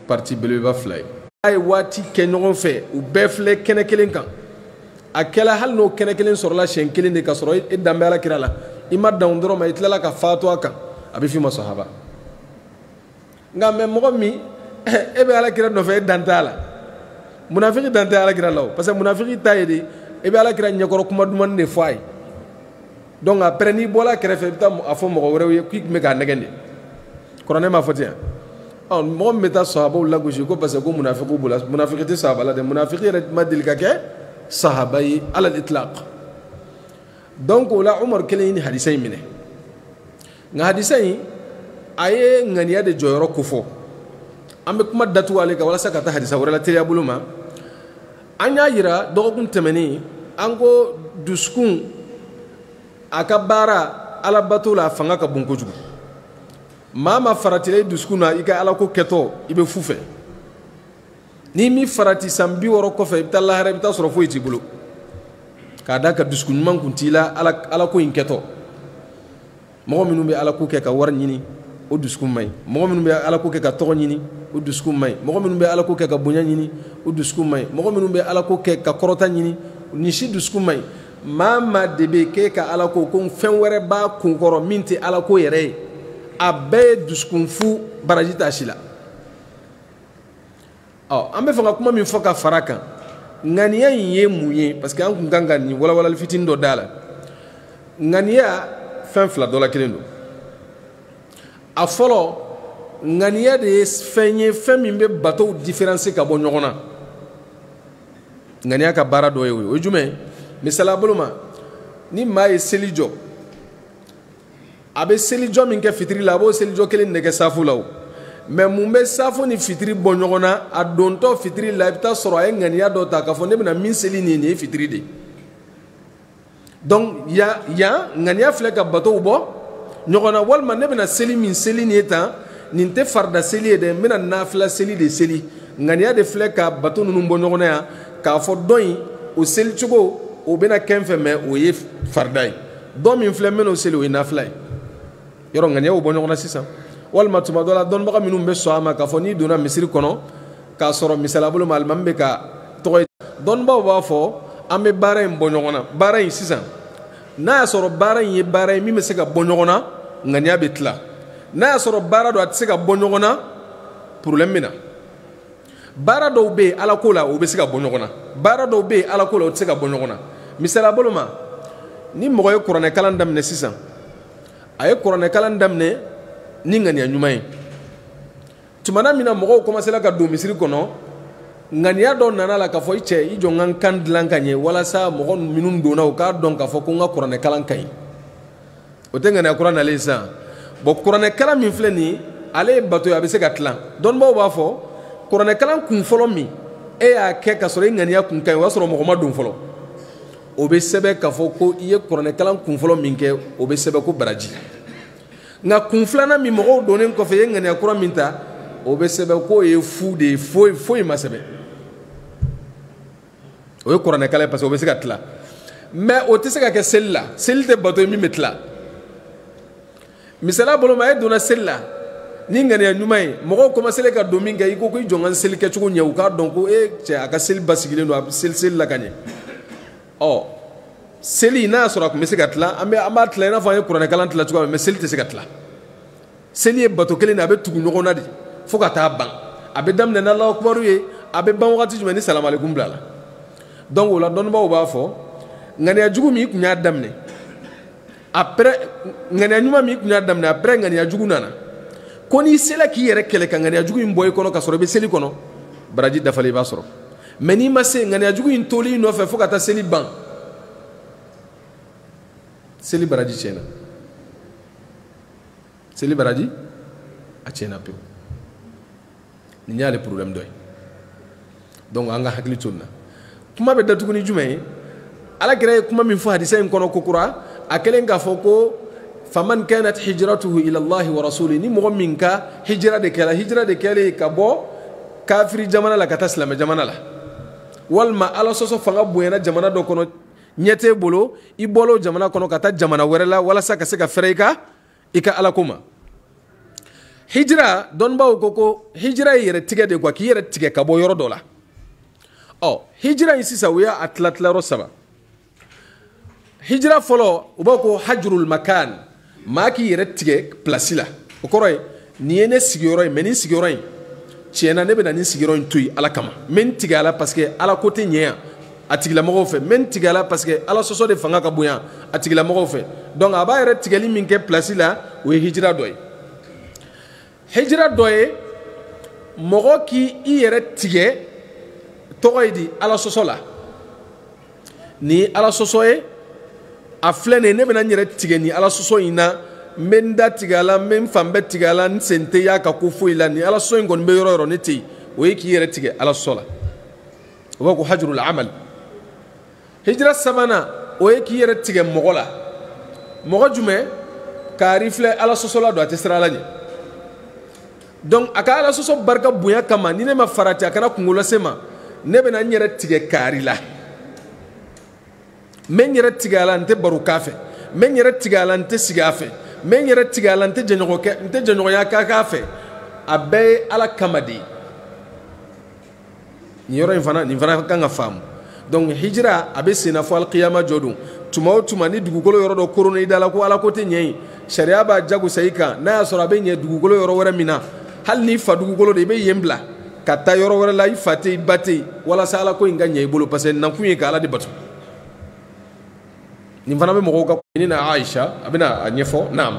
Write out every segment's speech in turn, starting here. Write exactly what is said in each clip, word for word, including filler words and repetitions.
parti belebeleba fila ye a ye waati kɛ ɲɔgɔn fɛ u bɛɛ filɛ kɛnɛ kelen kan a kɛla hali n'o kɛnɛ kelen sɔrɔla siɲɛ kelen de ka sɔrɔ e dan bɛ Alakira la i ma dan dɔrɔn ma i tilala ka faatu a kan a bɛ f'i ma sahaba nka mɛ mɔgɔ min e bɛ Alakira nɔfɛ e dan t'a la munafiki dan tɛ Alakira la o parce que munafiki ta ye de e bɛ Alakira ɲɛkɔrɔ kuma dumanni de fɔ a ye donc après n'i bɔra kɛrɛfɛ i bɛ taa a fɔ mɔgɔ wɛrɛw ye k'i tun bɛ k'a nɛgɛn de kuranɛ m'a fɔ ten ɔ mɔgɔ min bɛ taa sahabaw lagosi ko parce que ko munafikiw b'o la munafiki tɛ sahaba la dɛ munafiki yɛrɛ ma deli ka kɛ sahaba ye ala itlaq donc o la Umar kelen ye ni hadisa in minɛ nka hadisa in a ye ŋaniya de jɔyɔrɔ kofɔ an bɛ kuma datugu ale kan walasa ka taa hadisa wɛrɛ la teliya bolo ma an y'a yira dɔgɔkun tɛmɛnen an ko dusukun a ka baara alabato la a fanga ka bon kojugu maa ma faratila i dusukun na i ka alako kɛtɔ i bɛ fu fɛ n'i mi farati san bi wɔɔrɔ kɔfɛ i bɛ taa lahara i bɛ taa sɔrɔ foyi t'i bolo k'a da ka dusukun ɲuman kun t'i la alako in kɛtɔ mɔgɔ minnu bɛ alako kɛ ka wari ɲini o dusukun man ɲi mɔgɔ minnu bɛ alako kɛ ka tɔgɔ ɲini o dusukun man ɲi mɔgɔ minnu bɛ alako kɛ ka bonya ɲini o dusukun man ɲi mɔgɔ minnu bɛ alako kɛ ka kɔrɔta ɲini nin si dusukun man ɲi maa maa de bɛ k'e ka alako ko fɛn wɛrɛ b'a kun kɔrɔ min tɛ alako yɛrɛ ye a bɛɛ ye dusukun fu baraji t'a si la ɔ an bɛ fɛ ka kuma min fɔ ka fara kan ŋaniya in ye mun ye parce que an kun kan ka nin walawalali fitinin dɔ d'a la ŋaniya fɛn fila dɔ la kelen don a fɔlɔ ŋaniya de ye fɛn ye fɛn min bɛ batow différencier ka bɔ ɲɔgɔn na ŋaniya ka baara dɔ ye o ye o ye jumɛn ye misaliya bolo ma ni maa ye seli jɔ a bɛ seli jɔ min kɛ fitiri la a b'o seli jɔ kelen de kɛ safu la o mais mun bɛ safu ni fitiri bɔ ɲɔgɔn na a dontɔ fitiri la i bɛ taa sɔrɔ a ye ŋaniya dɔ ta k'a fɔ ne bɛna min seli nin ye nin ye fitiri de donc yan yan ŋaniya filɛ ka batow bɔ ɲɔgɔn na walima ne bɛna seli min seli nin ye tan nin tɛ farida seli ye dɛ n bɛna nafila seli de seli ŋaniya de filɛ ka bato ninnu bɔ ɲɔgɔn na yan k'a fɔ dɔ in o seli cogo o bɛna kɛ n fɛ mais o ye farida ye dɔ min filɛ n bɛna o seli o ye nafila ye yɔrɔ ŋaniyaw bɔ ɲɔgɔn na sisan walima tuma dɔ la dɔnnibaga minnu bɛ sɔn a ma k'a fɔ n'i donna misiri kɔnɔ k'a sɔrɔ misaliya bolo ma alimami bɛ ka tɔgɔ ye dɔnnibaw b'a fɔ an bɛ baara in bɔ ɲɔgɔn na baara in sisan n'a y'a sɔrɔ baara in ye baara ye min bɛ se ka bɔ ɲɔgɔn na ŋaniya bɛ tila n'a y'a sɔrɔ baara dɔ a tɛ se ka bɔ ɲɔgɔn na problème bɛ na baara dɔw bɛ yen ala ko la o bɛ se ka bɔ ɲɔgɔn na baara dɔw bɛ yen ala ko la o tɛ se ka bɔ ɲɔgɔn na misaliya bolo ma ni mɔgɔ ye kuranɛ kalan daminɛ sisan a ye kuranɛ kalan daminɛ ni ŋaniya ɲuman ye tumana min na mɔgɔw commencera ka don misiri kɔnɔ ŋaniya dɔ nana la k'a fɔ i cɛ i jɔ n ka n kan dilan ka ɲɛ walasa mɔgɔ minnu donna u k'a dɔn k'a fɔ ko n ka kuranɛ kalan ka ɲi o tɛ ŋaniya kura nalen sisan bon kuranɛ kalan min filɛ nin ye ale ye bato ye a bɛ se ka tilan dɔnnibaw b'a fɔ kuranɛ kalan kun fɔlɔ min e y'a kɛ k'a sɔrɔ i ŋaniya kun ka ɲi o y'a sɔrɔ mɔgɔ ma don fɔlɔ o bɛ sɛbɛn k'a fɔ ko i ye kuranɛ kalan kun fɔlɔ min kɛ o bɛ sɛbɛn ko baraji nka kun filanan min mɔgɔw donnen kɔfɛ i ye ŋaniya kura min ta o bɛ sɛbɛn k'o ye fu de ye foyi foyi ma sɛbɛn o ye kuranɛ kalan ye parce que o bɛ se ka tila mais o tɛ se ka kɛ seli la seli tɛ bato ye min bɛ tila misaliya bolo ma e donna seli la ni ŋaniya ɲuman ye mɔgɔw commencé ka don min kɛ i ko ko i jɔ n ka seli kɛcogo ɲɛ u k'a dɔn ko e cɛ a ka seli basigilen don a bɛ seli seli la ka ɲɛ ɔ seli n'a y'a sɔrɔ a tun bɛ se ka tila an bɛ an b'a tila i n'a fɔ an ye kuranɛ kalan tila cogoya min mais seli tɛ se ka tila seli ye bato kelen de a bɛ tugu ɲɔgɔn na de fo ka taa ban a bɛ daminɛ ni Alahu akibaru ye a bɛ ban wagati jumɛn ni salamu aleykum bila la donc o la dɔnnibaw b'a fɔ ŋaniya jugu min i tun y'a daminɛ après ŋaniya ɲuman min i tun y'a daminɛ après ŋaniya jugu nana ko n'i sela k'i yɛrɛ kɛlɛ ka ŋaniya jugu in bɔ i kɔnɔ ka sɔrɔ i bɛ seli kɔnɔ baraji dafalen i b'a sɔrɔ mais n'i ma se ŋaniya jugu in toli i nɔfɛ fo ka taa seli ban seli baraji tiɲɛna seli baraji a tiɲɛna pewu nin y'ale problème dɔ ye donc an ka hakili to nin na kuma bɛ datugu ni jumɛn ye alakira ye kuma min fɔ hadisa in kɔnɔ kokura a kɛlen k'a fɔ ko faman kanat hijratuhu ila Allahi wa rasuli ni mɔgɔ min ka hijira de kɛla hijira de kɛlen ka bɔ kafiri jamana la ka taa silamɛ jamana la walima ala sɔsɔ fanga bonyana jamana dɔ kɔnɔ ɲɛ t'e bolo i bɔl'o jamana kɔnɔ ka taa jamana wɛrɛ la walasa ka se ka fɛrɛ i ka i ka alako ma hijira dɔnnibaw ko ko hijira ye yɛrɛ tigɛ de quoi k'i yɛrɛ tigɛ ka bɔ yɔrɔ dɔ la ɔ hijira in sisan u y'a tila tilayɔrɔ saba hijira fɔlɔ u b'a ko hajurul makan maa k'i yɛrɛ tigɛ place la o kɔrɔ ye nin ye ne sigiyɔrɔ ye mais nin sigiyɔrɔ in tiɲɛna ne bɛ na nin sigiyɔrɔ in to yen ala kama n bɛ n tigɛ a la parce que ala ko tɛ ɲɛ yan a tigilamɔgɔw fɛ n bɛ n tigɛ a la parce que ala sɔsɔ de fanga ka bon yan a tigilamɔgɔw fɛ donc a b'a yɛrɛ tigɛli min kɛ place la o ye hijira dɔ ye hijira dɔ ye mɔgɔ k'i i yɛrɛ tigɛ tɔgɔ ye di ala sɔsɔ la nin ye ala sɔsɔ ye a filɛ nin ye ne bɛna n yɛrɛ tigɛ nin ala sɔsɔ in na n bɛ n da tigɛ a la n bɛ n fan bɛɛ tigɛ a la n sen tɛ y'a ka ko foyi la nin ala sɔsɔ in kɔni bɛ yɔrɔ o yɔrɔ ne tɛ yen o ye k'i yɛrɛ tigɛ ala sɔsɔ la o b'a ko hajurul amal hijira sabanan o ye k'i yɛrɛ tigɛ mɔgɔ la mɔgɔ jumɛn kari filɛ ala sɔsɔ la don a tɛ siran ala ɲɛ donc a ka ala sɔsɔ barika bonya kama ni ne ma farati a kana kungo lase ma ne bɛna n yɛrɛ tigɛ kari la n bɛ n yɛrɛ tigɛ a la n tɛ baro k'a fɛ n bɛ n yɛrɛ tigɛ a la n tɛ sigi a fɛ n bɛ n yɛrɛ tigɛ a la n tɛ jɛɲɔgɔn kɛ n tɛ jɛɲɔgɔnya k'a k'a fɛ a bɛɛ ye ala kama de ye nin yɔrɔ in fana nin fana kan ka faamu donc hijira a bɛ senna fɔ alikiyama jɔ don tuma o tuma ni dugukolo yɔrɔ dɔ koronna i da la ko ala ko tɛ ɲɛ yen sariya b'a jagosa i kan n'a y'a sɔrɔ a bɛ ɲɛ dugukolo yɔrɔ wɛrɛ min na hali n'i fa dugukolo de i bɛ yen bila ka taa yɔrɔ wɛrɛ la i fa tɛ yen i ba tɛ yen walasa ala ko in ka ɲɛ i bolo parce que nakun ye ka ala de bato nin fana bɛ mɔgɔw ka ni na Aisha a bɛna a ɲɛfɔ naam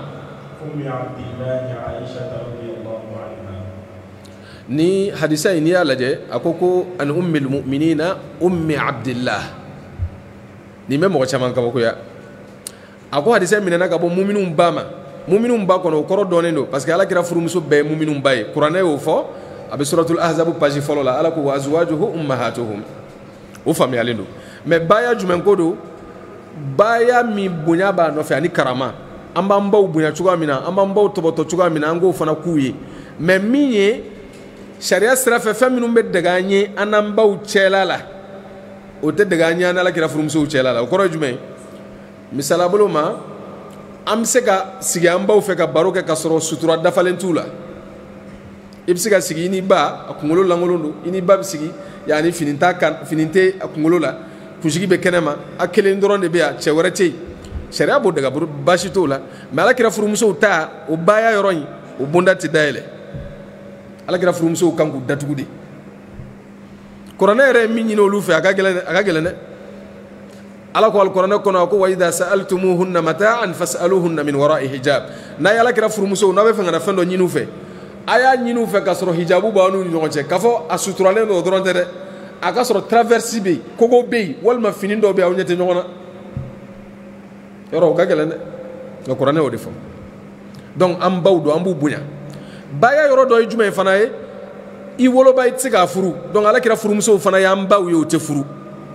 ni hadisa in n'i y'a lajɛ a ko ko ani ummil mu'minina ummi abdillah nin bɛ mɔgɔ caman kabakoya a ko hadisa in minɛna ka bɔ muminun ba ma muminun ba kɔnɔ o kɔrɔ dɔnnen don parce que ala kira furumuso bɛɛ ye muminun ba ye kuranɛ y'o fɔ a bɛ suratul ahzab page fɔlɔ la ala ko wa azwajuhu ummahatuhum o faamuyalen don mais baya jumɛn ko don baya min bonya b'a nɔfɛ ani karama an b'an baw bonya cogoya min na an b'an baw tɔbɔtɔ cogoya min na an k'o fana k'u ye mais min ye sariya sira fɛ fɛn minnu bɛ dɛgɛ an ye an n'an baw cɛla la o tɛ dɛgɛ an ye an n'ala kira furumusow cɛla la o kɔrɔ ye jumɛn misala bolo ma an bɛ se ka sigi an baw fɛ ka baro kɛ ka sɔrɔ sutura dafalen t'u la i bɛ se ka sigi i n'i ba a kunkolo lankolon don i n'i ba bɛ sigi yanni fini t'a kan fini tɛ a kunkolo la kunsigi bɛ kɛnɛ ma a kelen dɔrɔn de bɛ yan cɛ wɛrɛ tɛ yen sariya b'o dɛgɛ baasi t'o la mais ala kira furumusow ta o baya yɔrɔ in o bonda tɛ dayɛlɛ ala kira furumusow kan k'u datugu de kuranɛ yɛrɛ ye min ɲini olu fɛ a ka gɛlɛn a ka gɛlɛn dɛ ala ko alikuranɛ kɔnɔ a ko wa idha sa'altumuhunna mata'an fas'aluhunna min wara'i hijab n'a ye ala kira furumusow n'a bɛ fɛ ka na fɛn dɔ ɲini u fɛ a y'a ɲini u fɛ k'a sɔrɔ hijabu b'aw n'u ni ɲɔgɔn cɛ k'a fɔ a suturalen don o dɔrɔn tɛ dɛ a ka sɔrɔ traversi bɛ yen kogo bɛ yen walima fini dɔw bɛ yen aw ɲɛ tɛ ɲɔgɔn na yɔrɔ o ka gɛlɛn dɛ nka kuranɛ y'o de fɔ donc an baw don an b'u bonya baya yɔrɔ dɔ ye jumɛn fana ye i woloba i tɛ se k'a furu donc ala kira furumusow fana y'an baw ye o tɛ furu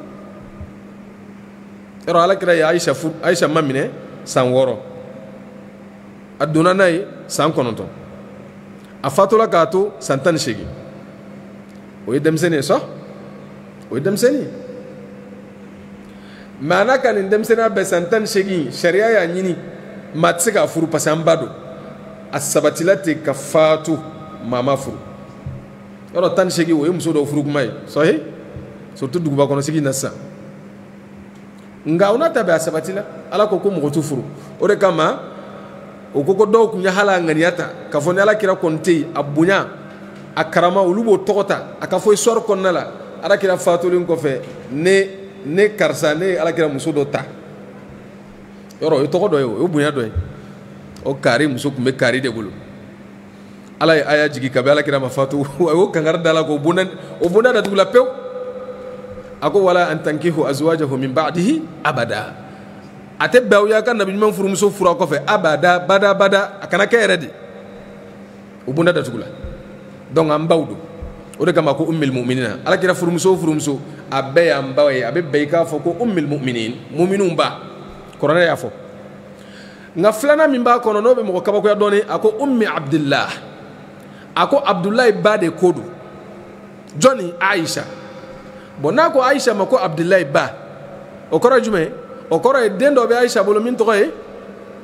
yɔrɔ ala kira ye Aisha furu Aisha ma minɛ san wɔɔrɔ a donna n'a ye san kɔnɔntɔn a fatula k'a to san tan ni seegin o ye denmisɛnnin ye sɔ o ye denmisɛnnin mais a n'a ka nin denmisɛnninya bɛɛ san tan ni seegin sariya y'a ɲini maa tɛ se k'a furu parce que an ba don a sabatila ten ka faatu maa ma furu yɔrɔ tan ni seegin o ye muso dɔw furu kuma ye sɔhi surtout duguba kɔnɔ sigi na sisan nka o n'a ta bɛn a sabatila ala ko ko mɔgɔ t'u furu o de kama o ko ko dɔw tun ye hali a ŋaniya ta k'a fɔ ni ala kira kɔni tɛ yen a bonya a karama olu b'o tɔgɔ ta a ka fɔ histoire kɔnɔna la ala kira faatulen kɔfɛ ne ne karisa ne ye ala kira muso dɔ ta yɔrɔ o ye tɔgɔ dɔ ye o ye bonya dɔ ye o kari muso tun bɛ kari de bolo ala ye aya jigi kabi ala kira ma faatu a y'o kankari da la ko bonda o bonda datugula pewu a ko wala an tankihu azwajahu min ba'dihi abada a tɛ bɛn aw y'a ka nabi ɲuman furumuso fura kɔfɛ abada bada bada a kana kɛ yɛrɛ de o bonda datugula donc an baw don o de kama ko ummil mu'minina ala kira furumuso furumuso a bɛɛ y'an baw ye a bɛ bɛn i k'a fɔ ko ummil mu'minin mu'minun ba kuranɛ y'a fɔ nka filanan min b'a kɔnɔ n'o bɛ mɔgɔ kabakoya dɔɔnin a ko ummi abdillah a ko abdulayi ba de ko don jɔnni Aisha bon n'a ko Aisha ma ko abdulayi ba o kɔrɔ ye jumɛn o kɔrɔ ye den dɔ bɛ Aisha bolo min tɔgɔ ye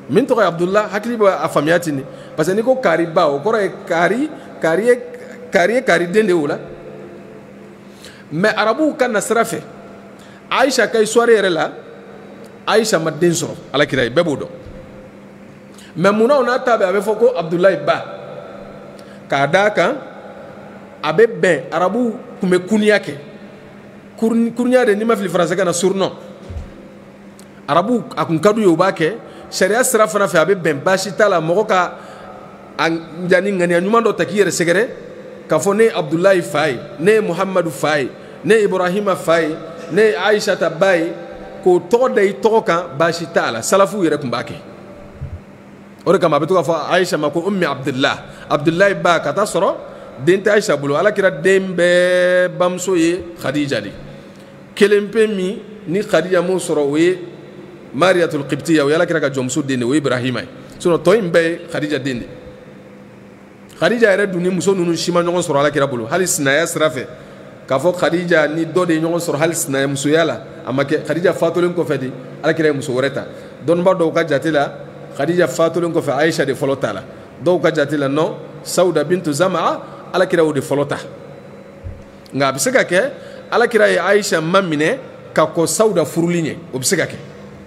min tɔgɔ ye abdullah hakili bɛ a faamuya ten de parce que n'i ko kaari ba o kɔrɔ ye kaari kaari ye kaari ye kaari den de ye o la mais arabuw ka na sira fɛ ayisa ka histoire yɛrɛ la ayisa ma den sɔrɔ alakira ye bɛɛ b'o dɔn mais munna o n'a ta bɛ a bɛ fɔ ko abdulayi ba k'a d'a kan a bɛ bɛn arabuw tun bɛ kuniya kɛ kuniya de n'i ma fili faransi kan na surnom arabuw a tun ka d'u ye u b'a kɛ sariya sira fana fɛ a bɛ bɛn baasi t'a la mɔgɔ ka a yani ŋaniya ɲuman dɔ ta k'i yɛrɛ sɛgɛrɛ k'a fɔ ne ye abdulayi fa ye ne ye muhamadu fa ye ne ye ibrahima fa ye ne ye ayisata ba ye k'o tɔgɔ da i tɔgɔ kan baasi t'a la salafuw yɛrɛ tun b'a kɛ o de kama a bɛ to k'a fɔ ayisa ma ko ummi abdullah abdulayi ba ka taa sɔrɔ den tɛ ayisa bolo alakira den bɛɛ bamuso ye khadija de kelen pe min ni khadija m'o sɔrɔ o ye mariyatul qibtiya o ye alakira ka jɔnmuso den de o ye ibrahima ye sinon tɔ in bɛɛ ye khadija den de khadija yɛrɛ dun ni muso ninnu si ma ɲɔgɔn sɔrɔ alakira bolo hali sinaya sira fɛ k'a fɔ khadija ni dɔ de ye ɲɔgɔn sɔrɔ hali sinaya musoya la a ma kɛ khadija fatulen kɔfɛ de alakira ye muso wɛrɛ ta dɔnnibaa dɔw ka jate la khadija fatulen kɔfɛ ayisa de fɔlɔ ta la dɔw ka jate la non sauda bintu zamaa alakira o de fɔlɔ ta nka a bɛ se ka kɛ alakira ye ayisa ma minɛ ka kɔ sauda furuli ɲɛ o bɛ se ka kɛ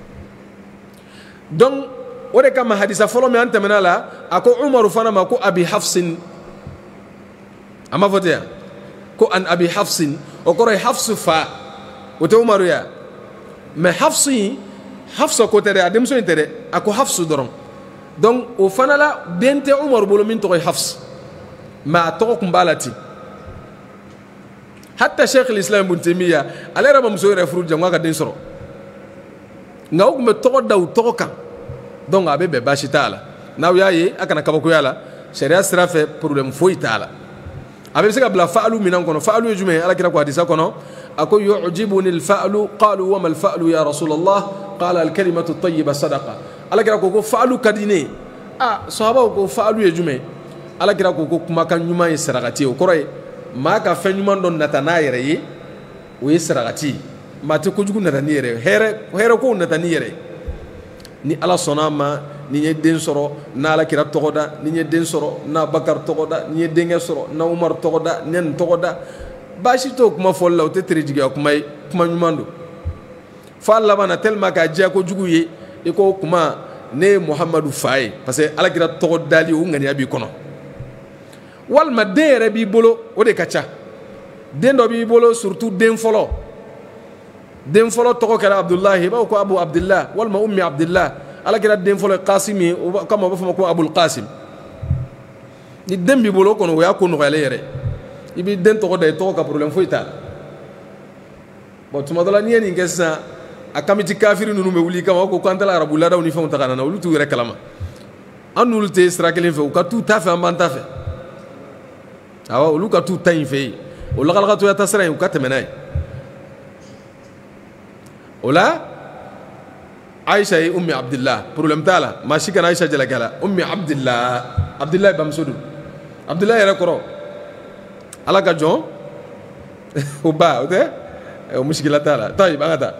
donc o de kama hadisa fɔlɔ min an tɛmɛna la a ko umaru fana ma ko abi hafsin a ma fɔ ten yan ko an abi hafsin o kɔrɔ ye hafsu fa o tɛ umaru ya mais hafsu in hafsa ko tɛ dɛ a denmuso in tɛ dɛ a ko hafsu dɔrɔn donc o fana la den tɛ umaru bolo min tɔgɔ ye hafs mais a tɔgɔ tun b'a la ten hatta sheikh islam ibn taymiya ale yɛrɛ ma muso yɛrɛ furu jango a ka den sɔrɔ nka o tun bɛ tɔgɔ da u tɔgɔ kan donc a bɛ bɛn baasi t'a la n'aw y'a ye a kana kabakoya la sariya sira fɛ problème foyi t'a la a bɛ se ka bila fa'alu minan kɔnɔ fa'alu ye jumɛn ye alakira ko hadisa kɔnɔ a ko yu'jibuni al-fa'lu qalu wa ma al-fa'lu ya rasulallah qala al-kalimatu at-tayyiba sadaqa alakira ko ko fa'alu ka di ne ye a sahabaw ko fa'alu ye jumɛn alakira ko ko kumakan ɲuman ye sarakati ye o kɔrɔ ye maa ka fɛn ɲuman dɔ nata n'a yɛrɛ ye o ye sarakati ye maa tɛ kojugu nata n'i yɛrɛ ye hɛrɛ hɛrɛ kow nata n'i yɛrɛ ye ni ala sɔnna a ma ni ye den sɔrɔ n'a alakira tɔgɔ da ni ye den sɔrɔ n'a bakari tɔgɔ da ni ye denkɛ sɔrɔ n'a umaru tɔgɔ da ni ye nin tɔgɔ da baasi t'o kuma fɔli la o tɛ terijigiya kuma ye kuma ɲuman don fo a laban na tellement k'a diya kojugu ye i ko kuma ne ye muhamadu fa ye parce que alakira tɔgɔ dali o ŋaniya b'i kɔnɔ walima den yɛrɛ b'i bolo o de ka ca den dɔ b'i bolo surtout den fɔlɔ den fɔlɔ tɔgɔ kɛra abdulahi i b'a fɔ ko abu abdillah walima ummi abdillah alakira den fɔlɔ ye qasim ye o kama o b'a fɔ ma ko abul qasim ni den b'i bolo o kɔnɔ o y'a ko nɔgɔyalen yɛrɛ i b'i den tɔgɔ da i tɔgɔ ka problème foyi t'a la bon tuma dɔ la n'i ye nin kɛ sisan a kamiti kafiri ninnu bɛ wuli kama o ko k'an taara arabu laadaw ni fɛnw ta ka na olu t'u yɛrɛ kalama an n'olu tɛ sira kelen fɛ u ka t'u ta fɛ an b'an ta fɛ awɔ olu ka t'u ta in fɛ yen o lakalakatɔya ta sira in u ka tɛmɛ n'a ye o la ayisa ye ummi abdillah problème t'a la maa si kana ayisa jalaki a la ummi abdillah abdillah ye bamuso don abdillah yɛrɛ kɔrɔ ala ka jɔn o ba o tɛ o musikila t'a la tayib an ka taa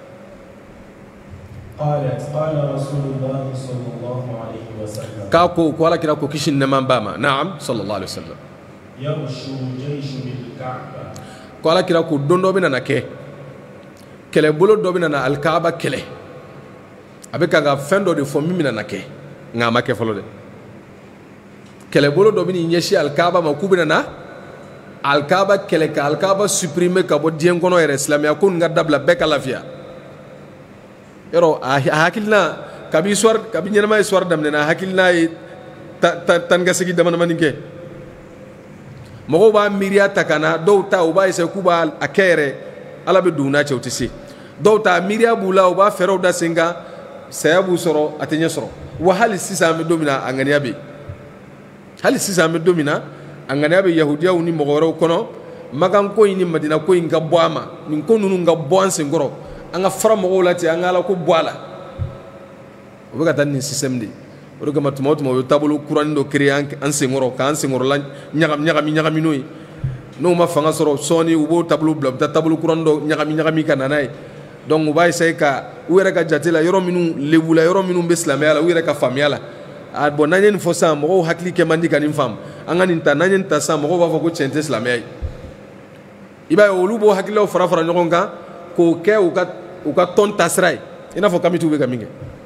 قالت قال رسول الله صلى الله عليه وسلم k'a ko ko alakira ko kisi ni nɛɛma b'a ma naam sallallahu alaihi wa sallam يغشو الجيش بالكعبة ko alakira ko don dɔ bɛ nana kɛ kɛlɛbolo dɔ bɛ nana alikaaba kɛlɛ a bɛ kan ka fɛn dɔ de fɔ min bɛ nana kɛ nka a ma kɛ fɔlɔ dɛ kɛlɛbolo dɔ bɛ n'i ɲɛsin alikaaba ma k'u bɛ nana alikaaba kɛlɛ ka alikaaba supprimer ka bɔ diɲɛ kɔnɔ yɛrɛ silamɛya ko nin ka dabila bɛɛ ka lafiya yɔrɔ a hakilina kabi histoire kabi ɲɛnama histoire daminɛna a hakilina ye tan ni ka segin dama damani kɛ mɔgɔw b'a miiriya ta ka na dɔw ta u b'a essayer k'u b'a kɛ yɛrɛ ala bɛ don u n'a cɛ u tɛ se dɔw ta miiriya b'u la u b'a fɛɛrɛw da sen kan saya b'u sɔrɔ a tɛ ɲɛ sɔrɔ wa hali sisan an bɛ don min na a ŋaniya bɛ yen hali sisan an bɛ don min na a ŋaniya bɛ yahudiyaw ni mɔgɔ wɛrɛw kɔnɔ makan ko in ni madina ko in ka bɔ a ma nin ko ninnu ka bɔ an senkɔrɔ an ka fara mɔgɔw la ten an ka ala ko bɔ a la o bɛ ka taa nin système de o de kama tuma o tuma o ye taabolo kuranin dɔ créer an senkɔrɔ k'an senkɔrɔla ɲagami ɲagami ɲagami n'o ye n'o ma fanga sɔrɔ sɔɔni u b'o taabolo bila u bɛ taa taabolo kuranin dɔ ɲagami ɲagami ka na n'a ye donc u b'a essayer ka u yɛrɛ ka jate la yɔrɔ minnu lebu la yɔrɔ minnu bɛ silamɛya la u yɛrɛ ka faamuya la a bon n'an ye nin fɔ sisan mɔgɔw hakili kɛ man di ka nin faamu an ka nin ta n'an ye nin ta sisan mɔgɔw b'a fɔ ko tiɲɛ tɛ silamɛya ye i b'a ye olu b'o hakililaw fara fara ɲɔgɔn kan k'o kɛ u ka u ka tɔn tasira ye i n'a fɔ kamitiw bɛ ka min kɛ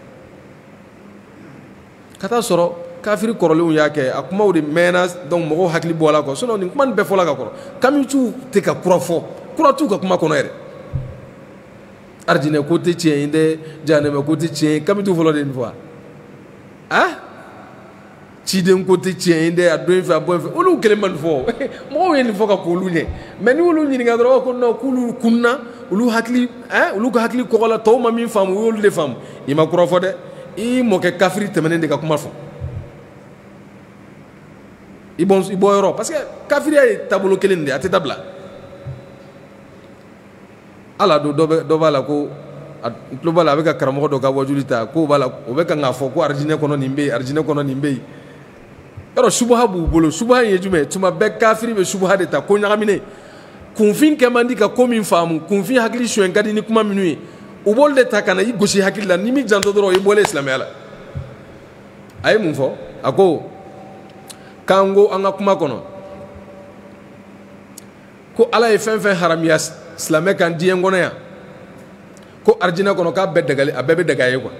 ka taa sɔrɔ kafiri kɔrɔlenw y'a kɛ a kumaw de mɛnna donc mɔgɔw hakili bɔra kɔ sinon nin kuma nin bɛɛ fɔla ka kɔrɔ kamitiw tɛ ka kura fɔ kura t'u ka kuma kɔnɔ yɛrɛ arijinɛ ko tɛ tiɲɛ ye dɛ jahanɛmɛ ko tɛ tiɲɛ ye kamitiw fɔlɔ de nin fɔ a ciden ko tɛ tiɲɛ ye dɛ a don in fɛ a bɔ in fɛ olu kelen ma nin fɔ mɔgɔw ye nin fɔ ka k'olu ɲɛ mais ni olu ɲininka dɔrɔn ko non k'olu kunna olu hakili ɛn olu ka hakili kɔgɔla tɔw ma min faamu u y'olu de faamu i ma kura fɔ dɛ i mɔkɛ kafiri tɛmɛnen de ka kuma fɔ i bɔ i bɔ yɔrɔ parce que kafiriya ye taabolo kelen de a tɛ dabila ala don dɔ bɛ dɔ b'a la ko a tulo b'a la a bɛ ka karamɔgɔ dɔ ka wajuli ta k'o b'a la o bɛ ka k'a fɔ ko arijinɛ kɔnɔ nin bɛ yen arijinɛ kɔnɔ nin bɛ yen yɔrɔ subaha b'u bolo subaha in ye jumɛn ye tuma bɛɛ kafiri bɛ subaha de ta ko ɲagaminen kunfin kɛ man di ka ko min faamu kunfin hakili suɲɛ ka di ni kuma minnu ye u b'olu de ta ka na i gosi hakili la ni min janto dɔrɔn i bɔlen silamɛya la a ye mun fɔ a ko k'an ko an ka kuma kɔnɔ ko ala ye fɛn fɛn haramiya silamɛ kan diɲɛ kɔnɔ yan ko arijinɛ kɔnɔ k'a bɛɛ dagali a bɛɛ bɛ daga ye quoi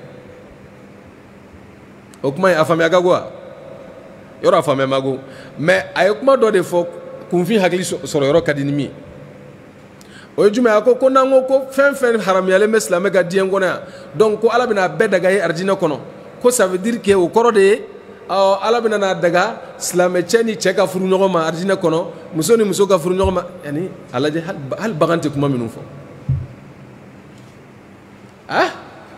o kuma in a faamuya ka go wa yɔrɔ a faamuya ma go mais a ye kuma dɔ de fɔ kunfin hakili sɔrɔ yɔrɔ ka di ni min ye o ye jumɛn a ko ko n'an ko ko fɛn fɛn haramuyalen bɛ silamɛ ka diɲɛ kɔnɔ yan donc ko ala bɛna a bɛɛ daga ye arijinɛ kɔnɔ ko ça veut dire que o kɔrɔ de ye ɔ ala bɛna n'a daga silamɛ cɛ ni cɛ ka furu ɲɔgɔn ma arijinɛ kɔnɔ muso ni muso ka furu ɲɔgɔn ma yani a lajɛ hali bagan tɛ kuma minnu fɔ ah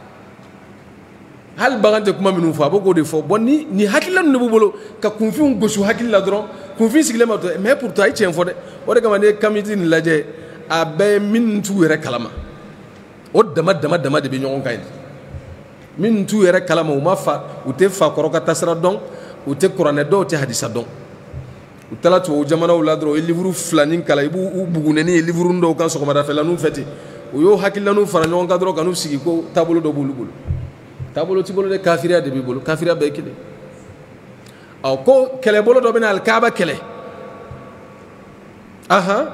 hali bagan tɛ kuma minnu fɔ a bɛ k'o de fɔ bon ni ni hakilila ninnu de b'u bolo ka kunfinw gosi hakili la dɔrɔn kunfin sigilen ma to mais pourtant a ye tiɲɛ fɔ dɛ o de kama ne ye kamiti nin lajɛ a bɛɛ ye minnu t'u yɛrɛ kalama o dama dama dama de bɛ ɲɔgɔn kan yen minnu t'u yɛrɛ kalama u ma fa u tɛ fa kɔrɔ ka tasira dɔn u tɛ kuranɛ dɔn u tɛ hadisa dɔn u taara tubabu jamanaw la dɔrɔn u ye livuru filanin kalan i b'u buguneni ye livuru dɔw kan sɔgɔmadafɛlaninw fɛ ten u y'o hakilinaninw fara ɲɔgɔn kan dɔrɔn ka n'u sigi ko taabolo dɔ b'olu bolo taabolo t'i bolo dɛ kafiriya de b'i bolo kafiriya bɛɛ ye kelen ɔ ko kɛlɛbolo dɔ bɛ na alikaaba kɛlɛ ahan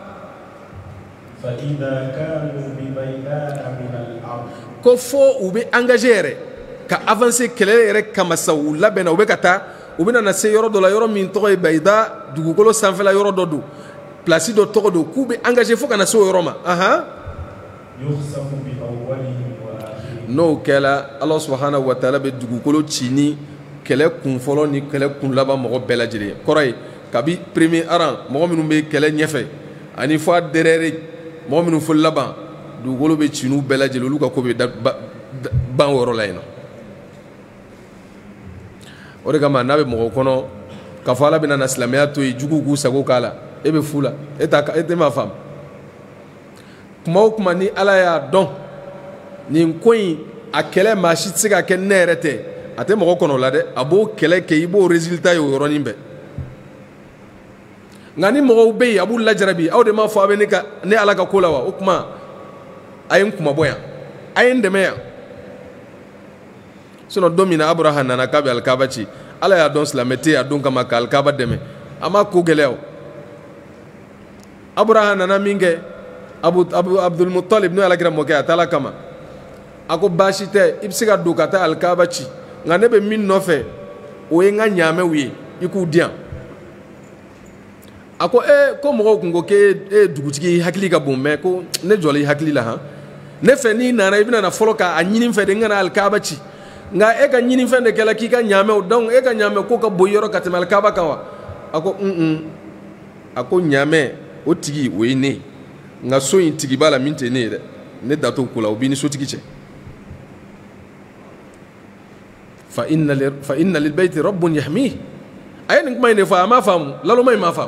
ko fo u bɛ engagé yɛrɛ ka avancer kɛlɛ yɛrɛ kama sa u labɛnna u bɛ ka taa u bɛ na se yɔrɔ dɔ la yɔrɔ min tɔgɔ ye bayida dugukolo sanfɛla yɔrɔ dɔ don place dɔ tɔgɔ don k'u bɛ engagé fo ka na se o yɔrɔ ma ahan n'o kɛla ala subahana wa taala bɛ dugukolo ci ni kɛlɛ kun fɔlɔ ni kɛlɛ kun laban mɔgɔ bɛɛ lajɛlen ye kɔrɔ ye kabi premier rang mɔgɔ minnu bɛ kɛlɛ ɲɛfɛ ani fɔ a derrière mɔgɔ minnu fɔ laban dugukolo bɛ ci n'u bɛɛ lajɛlen olu ka ko bɛ ban o yɔrɔ la yen nɔ o de kama n'a bɛ mɔgɔ kɔnɔ k'a fɔ ala bɛna na silamɛya to yen juguw k'u sago k'a la e bɛ fu la e t'a e tɛ m'a faamu kuma o kuma ni ala y'a dɔn nin ko in a kɛlɛ maa si tɛ se ka kɛ ne yɛrɛ tɛ a tɛ mɔgɔ kɔnɔ o la dɛ a b'o kɛlɛ kɛ i b'o résultat ye o yɔrɔnin bɛɛ nka ni mɔgɔw bɛ yen a b'u lajarabi aw de m'a fɔ a bɛ ne ka ne ala ka ko la wa o kuma a ye n kuma bɔ yan a ye n dɛmɛ yan sinon don min na Abraham nana k'a bɛ alikaba ci ala y'a dɔn silamɛ tɛ yen a don kama ka alikaba dɛmɛ a ma ko gɛlɛya o Abraham nana min kɛ abu abu Abdul Muttalib n'o ye alakira mɔkɛ a taala kama a ko baasi tɛ i bɛ se ka don ka taa alikaba ci nka ne bɛ min nɔfɛ o ye n ka ɲaamɛw ye i k'u di yan a ko ee ko mɔgɔw kun ko k'e ye dugutigi hakili ka bon mɛ ko ne jɔlen i hakili la han ne fɛ n'i nana i bɛna na fɔlɔ k'a ɲini n fɛ de n kana alikaba ci nka e ka ɲini fɛn de kɛla k'i ka ɲaamɛw donc e ka ɲaamɛ ko ka bon yɔrɔ ka tɛmɛ alikaba kan wa a ko un un a ko ɲaamɛ o tigi o ye ne ye nka so in tigi b'a la min tɛ ne ye dɛ ne da t'o ko la o b'i ni sotigi cɛ fa inna lil bayti rabbun yahmihi a ye nin kuma in de fɔ a m'a faamu laloma in m'a faamu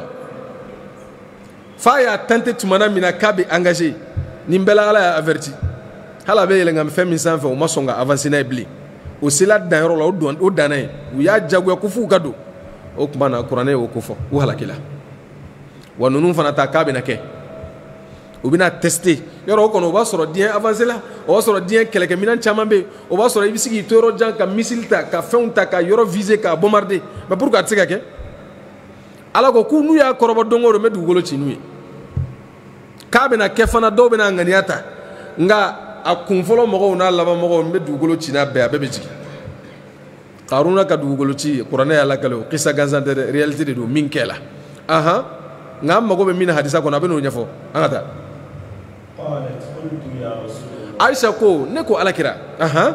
fa y'a tante tumana min na k'a bɛ engagé nin bɛɛ la ala y'a averti hali a bɛ yɛlɛnka fɛn min sanfɛ o ma sɔn ka avancer n'a ye bilen o sela danyɔrɔ la o don o danna yen u y'a jagoya ko f'u ka don o tuma na kuranɛ y'o ko fɔ u halakila wa ninnu fana ta k'a bɛna kɛ u bɛna tester yɔrɔ o kɔnɔ o b'a sɔrɔ diɲɛ avancé la o b'a sɔrɔ diɲɛ kɛlɛkɛminɛn caman bɛ yen o b'a sɔrɔ i bɛ se k'i to yɔrɔ jan ka missile ta ka fɛnw ta ka yɔrɔ viser ka bombarder mais pourquoi a tɛ se ka kɛ ala ko k'u n'u y'a kɔrɔbɔ don o don n bɛ dugukolo ci n'u ye k'a bɛna kɛ fana dɔw bɛna ŋaniya ta nka a kun fɔlɔ mɔgɔw n'a laban mɔgɔw n bɛ dugukolo ci n'a bɛɛ a bɛɛ bɛ jigin Karuna ka dugukolo ci kuranɛ y'a lakale o kisa gansan tɛ dɛ réalité de don min kɛla ahan nka an mago bɛ min na hadisa kɔnɔ a bɛ n'o ɲɛfɔ an ka taa Aisha ko ne ko alakira ahan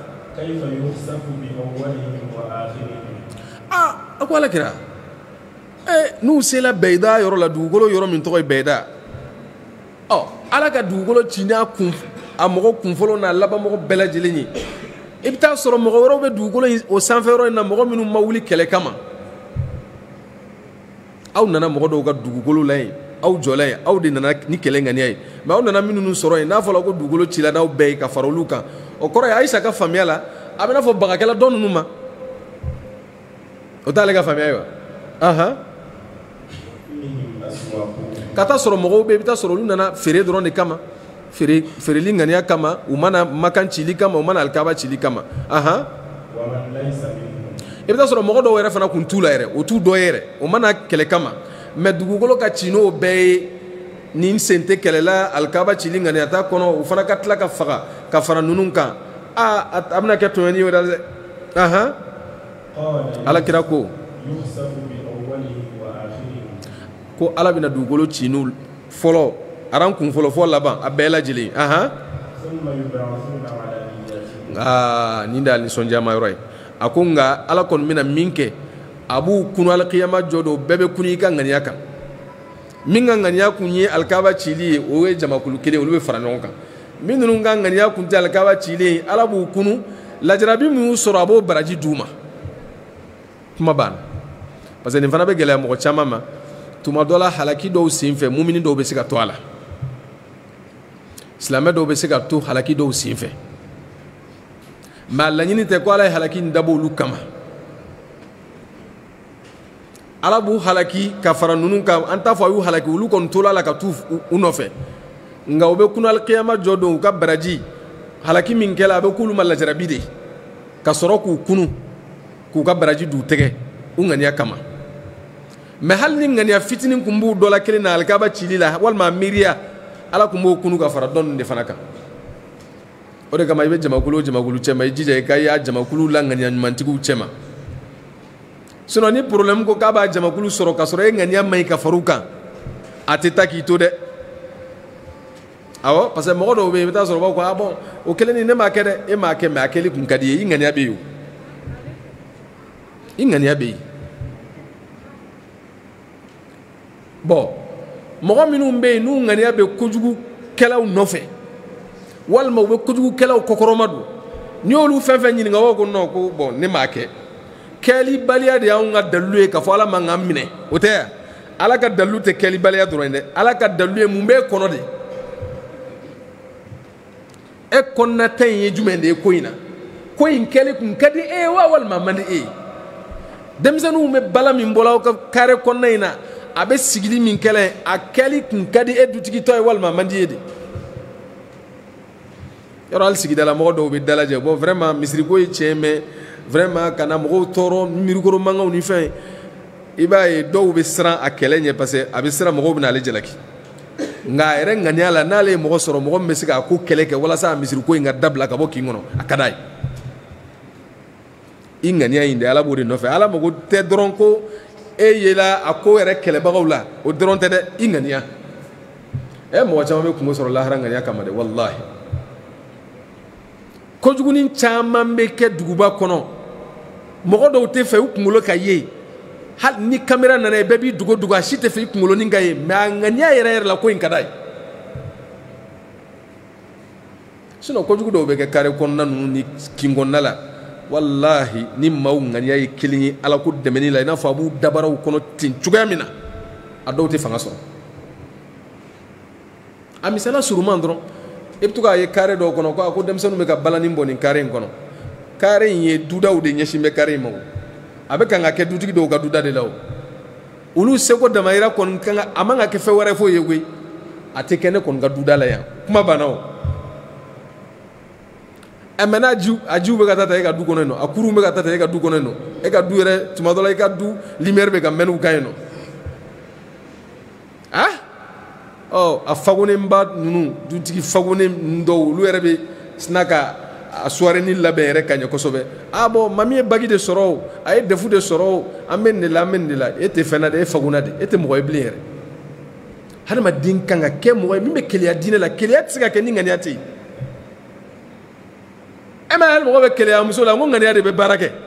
ah a ko alakira eh n'u sela bɛyida yɔrɔ la dugukolo yɔrɔ min tɔgɔ ye bɛyida ɔ ala ka dugukolo ci n'a kun a mɔgɔ kun fɔlɔ n'a laban mɔgɔ bɛɛ lajɛlen ye i bɛ taa sɔrɔ mɔgɔ wɛrɛw bɛ dugukolo o sanfɛ yɔrɔ in na mɔgɔ minnu ma wuli kɛlɛ kama aw nana mɔgɔ dɔw ka dugukolo la yen aw jɔla yen aw de nana ni kɛlɛ ŋaniya ye mais aw nana minnu sɔrɔ yen n'a fɔra ko dugukolo cila n'aw bɛɛ ye ka fara olu kan o kɔrɔ ye Ayisa ka faamuya la a bɛ n'a fɔ bagakɛla dɔ ninnu ma o t'ale ka faamuya ye wa ahan ka taa sɔrɔ mɔgɔw bɛ yen i bɛ taa sɔrɔ olu nana feere dɔrɔn de kama feere feereli ŋaniya kama u mana makan cili kama u mana alikaba cili kama ahan i bɛ taa sɔrɔ mɔgɔ dɔw yɛrɛ fana kun t'u la yɛrɛ o t'u dɔ ye yɛrɛ o mana kɛlɛ kama mais dugukolo ka ci n'o bɛɛ ye ni n sen tɛ kɛlɛ la alikaba cili ŋaniya t'a kɔnɔ o fana ka tila ka faga ka fara ninnu kan aa a bɛna kɛ tɔɲɔni ye o la dɛ ahan alakira ko ko ala bɛna dugukolo ci n'u fɔlɔ aran kun fɔlɔ fɔ laban a bɛɛ lajɛlen ahan aa nin de y'a nisɔndiyama yɔrɔ ye a ko nka ala kɔni bɛna min kɛ a b'u kunu alikiyama jɔ don bɛɛ bɛ kunu i ka ŋaniya kan min ka ŋaniya kun ye alikaba cili ye o ye jamakulu kelen olu bɛ fara ɲɔgɔn kan min ninnu ka ŋaniya kun tɛ alikaba cili ye ala b'u kunu lajarabi min y'u sɔrɔ a b'o baraji d'u ma kuma banna parce que nin fana bɛ gɛlɛya mɔgɔ caman ma tuma dɔ la halaki dɔw sen fɛ mumini dɔw bɛ se ka to a la silamɛ dɔw bɛ se ka to halaki dɔw sen fɛ mais a laɲini tɛ ko ala ye halaki in dabɔ olu kama ala b'u halaki ka fara ninnu kan an t'a fɔ a y'u halaki olu kɔni tola la ka t'u u nɔfɛ nka u bɛ kunu alikiyama jɔ don u ka baraji halaki min kɛla a bɛ k'olu ma lajarabi de ka sɔrɔ k'u kunu k'u ka baraji d'u tɛgɛ u ŋaniya kama mais hali ni ŋaniya fitinin kun b'u dɔ la kelen na alikaba cili la walima miiriya ala kun b'o kunu ka fara dɔn de fana kan o de kama i bɛ jamakulu o jamakulu cɛ ma i jija i ka y'a jamakulu la ŋaniya ɲumantigiw cɛ ma sinon ni problème ko k'a b'a jamakulu sɔrɔ ka sɔrɔ e ŋaniya man ɲi ka far'u kan a tɛ taa k'i to dɛ awɔ parce que mɔgɔ dɔw bɛ yen i bɛ taa sɔrɔ u b'a fɔ ah bon o kelen ni ne m'a kɛ dɛ e m'a kɛ mais a kɛli kun ka di ye i ŋaniya bɛ yen o i ŋaniya bɛ yen bon mɔgɔ minnu bɛ yen n'u ŋaniya bɛ kojugukɛlaw nɔfɛ walima u bɛ kojugukɛlaw kɔkɔrɔma don n'i y'olu fɛn fɛn ɲininka o ko non ko bon ne m'a kɛ kɛlibaliya de y'anw ka dalilu ye k'a fɔ ala man k'an minɛ o tɛ yan ala ka dalilu tɛ kɛlibaliya dɔrɔn ye dɛ ala ka dalilu ye mun b'e kɔnɔ de e kɔnɔnata in ye jumɛn de ye ko in na ko in kɛli kun ka di e ye wa walima a man di e ye denmisɛnninw bɛ bala min bɔla aw ka kare kɔnɔna in na a bɛ sigili min kɛla a kɛli kun ka di e dutigitɔ ye walima a man di e de yɔrɔ hali sigidala mɔgɔ dɔw bɛ dalajɛ bon vraiment misiriko ye tiɲɛ mais vraiment kana mɔgɔw tɔɔrɔ mirikoro mankanw ni fɛn i b'a ye dɔw bɛ siran a kɛlɛ ɲɛ parce que a bɛ siran mɔgɔw bɛna ale jalaki nka a yɛrɛ ŋaniya la n'ale ye mɔgɔ sɔrɔ mɔgɔ min bɛ se k'a ko kɛlɛ kɛ walasa a misiriko in ka dabila ka bɔ kin kɔnɔ a ka d'a ye i ŋaniya in de ala b'o de nɔfɛ ala mago tɛ dɔrɔn ko e yela a ko yɛrɛ kɛlɛbagaw la o dɔrɔn tɛ dɛ i ŋaniya ɛ mɔgɔ caman bɛ kungo sɔrɔ lahara ŋaniya kama dɛ walahi kojugunin caman bɛ kɛ duguba kɔnɔ mɔgɔ dɔw tɛ fɛ u kunkolo ka ye hali ni kamera nana ye bɛɛ b'i dogo dogo a si tɛ fɛ i kunkolonin ka ye mais a ŋaniya yɛrɛ yɛrɛ la ko in ka d'a ye sinon kojugu dɔw bɛ kɛ kare kɔnɔna ninnu ni kin kɔnɔna la walahi ni maaw ŋaniya ye kelen ye ala ko dɛmɛni la i n'a fɔ a b'u dabaraw kɔnɔ ten cogoya min na a dɔw tɛ fanga sɔrɔ a misala suruman dɔrɔn i bɛ to k'a ye kare dɔw kɔnɔ ko a ko denmisɛnninw bɛ ka balani bɔ nin kare in kɔnɔ kare in ye dudaw de ɲɛsin bɛ kare in ma o a bɛ kan ka kɛ dutigi dɔw ka duda de la o olu seko damayira kɔni kan ka a man ka kɛ fɛn wɛrɛ foyi ye koyi a tɛ kɛ ne kɔni ka duda la yan kuma banna o ɛ mɛ n'a jiw a jiw bɛ ka taa ta e ka du kɔnɔ yen nɔ a kurun bɛ ka taa ta e ka du kɔnɔ yen nɔ e ka du yɛrɛ tuma dɔ la e ka du lumière bɛ ka mɛnniw kan yen nɔ ah ɔ a fagonenba ninnu dutigi fagonen ninnu dɔw olu yɛrɛ bɛ sina ka a soirée ni labɛn yɛrɛ ka ɲɛ kosɛbɛ ah bon mami ye bagi de sɔrɔ o a ye defu de sɔrɔ o an bɛ nin de la an bɛ nin de la e tɛ fɛn na de e fagona de e tɛ mɔgɔ ye bilen yɛrɛ hadamaden kan ka kɛ mɔgɔ ye min bɛ keleya diinɛ la keleya tɛ se ka kɛ ni ŋaniya tɛ yen e ma hali mɔgɔ bɛ keleya muso la n ko ŋaniya de bɛ baara kɛ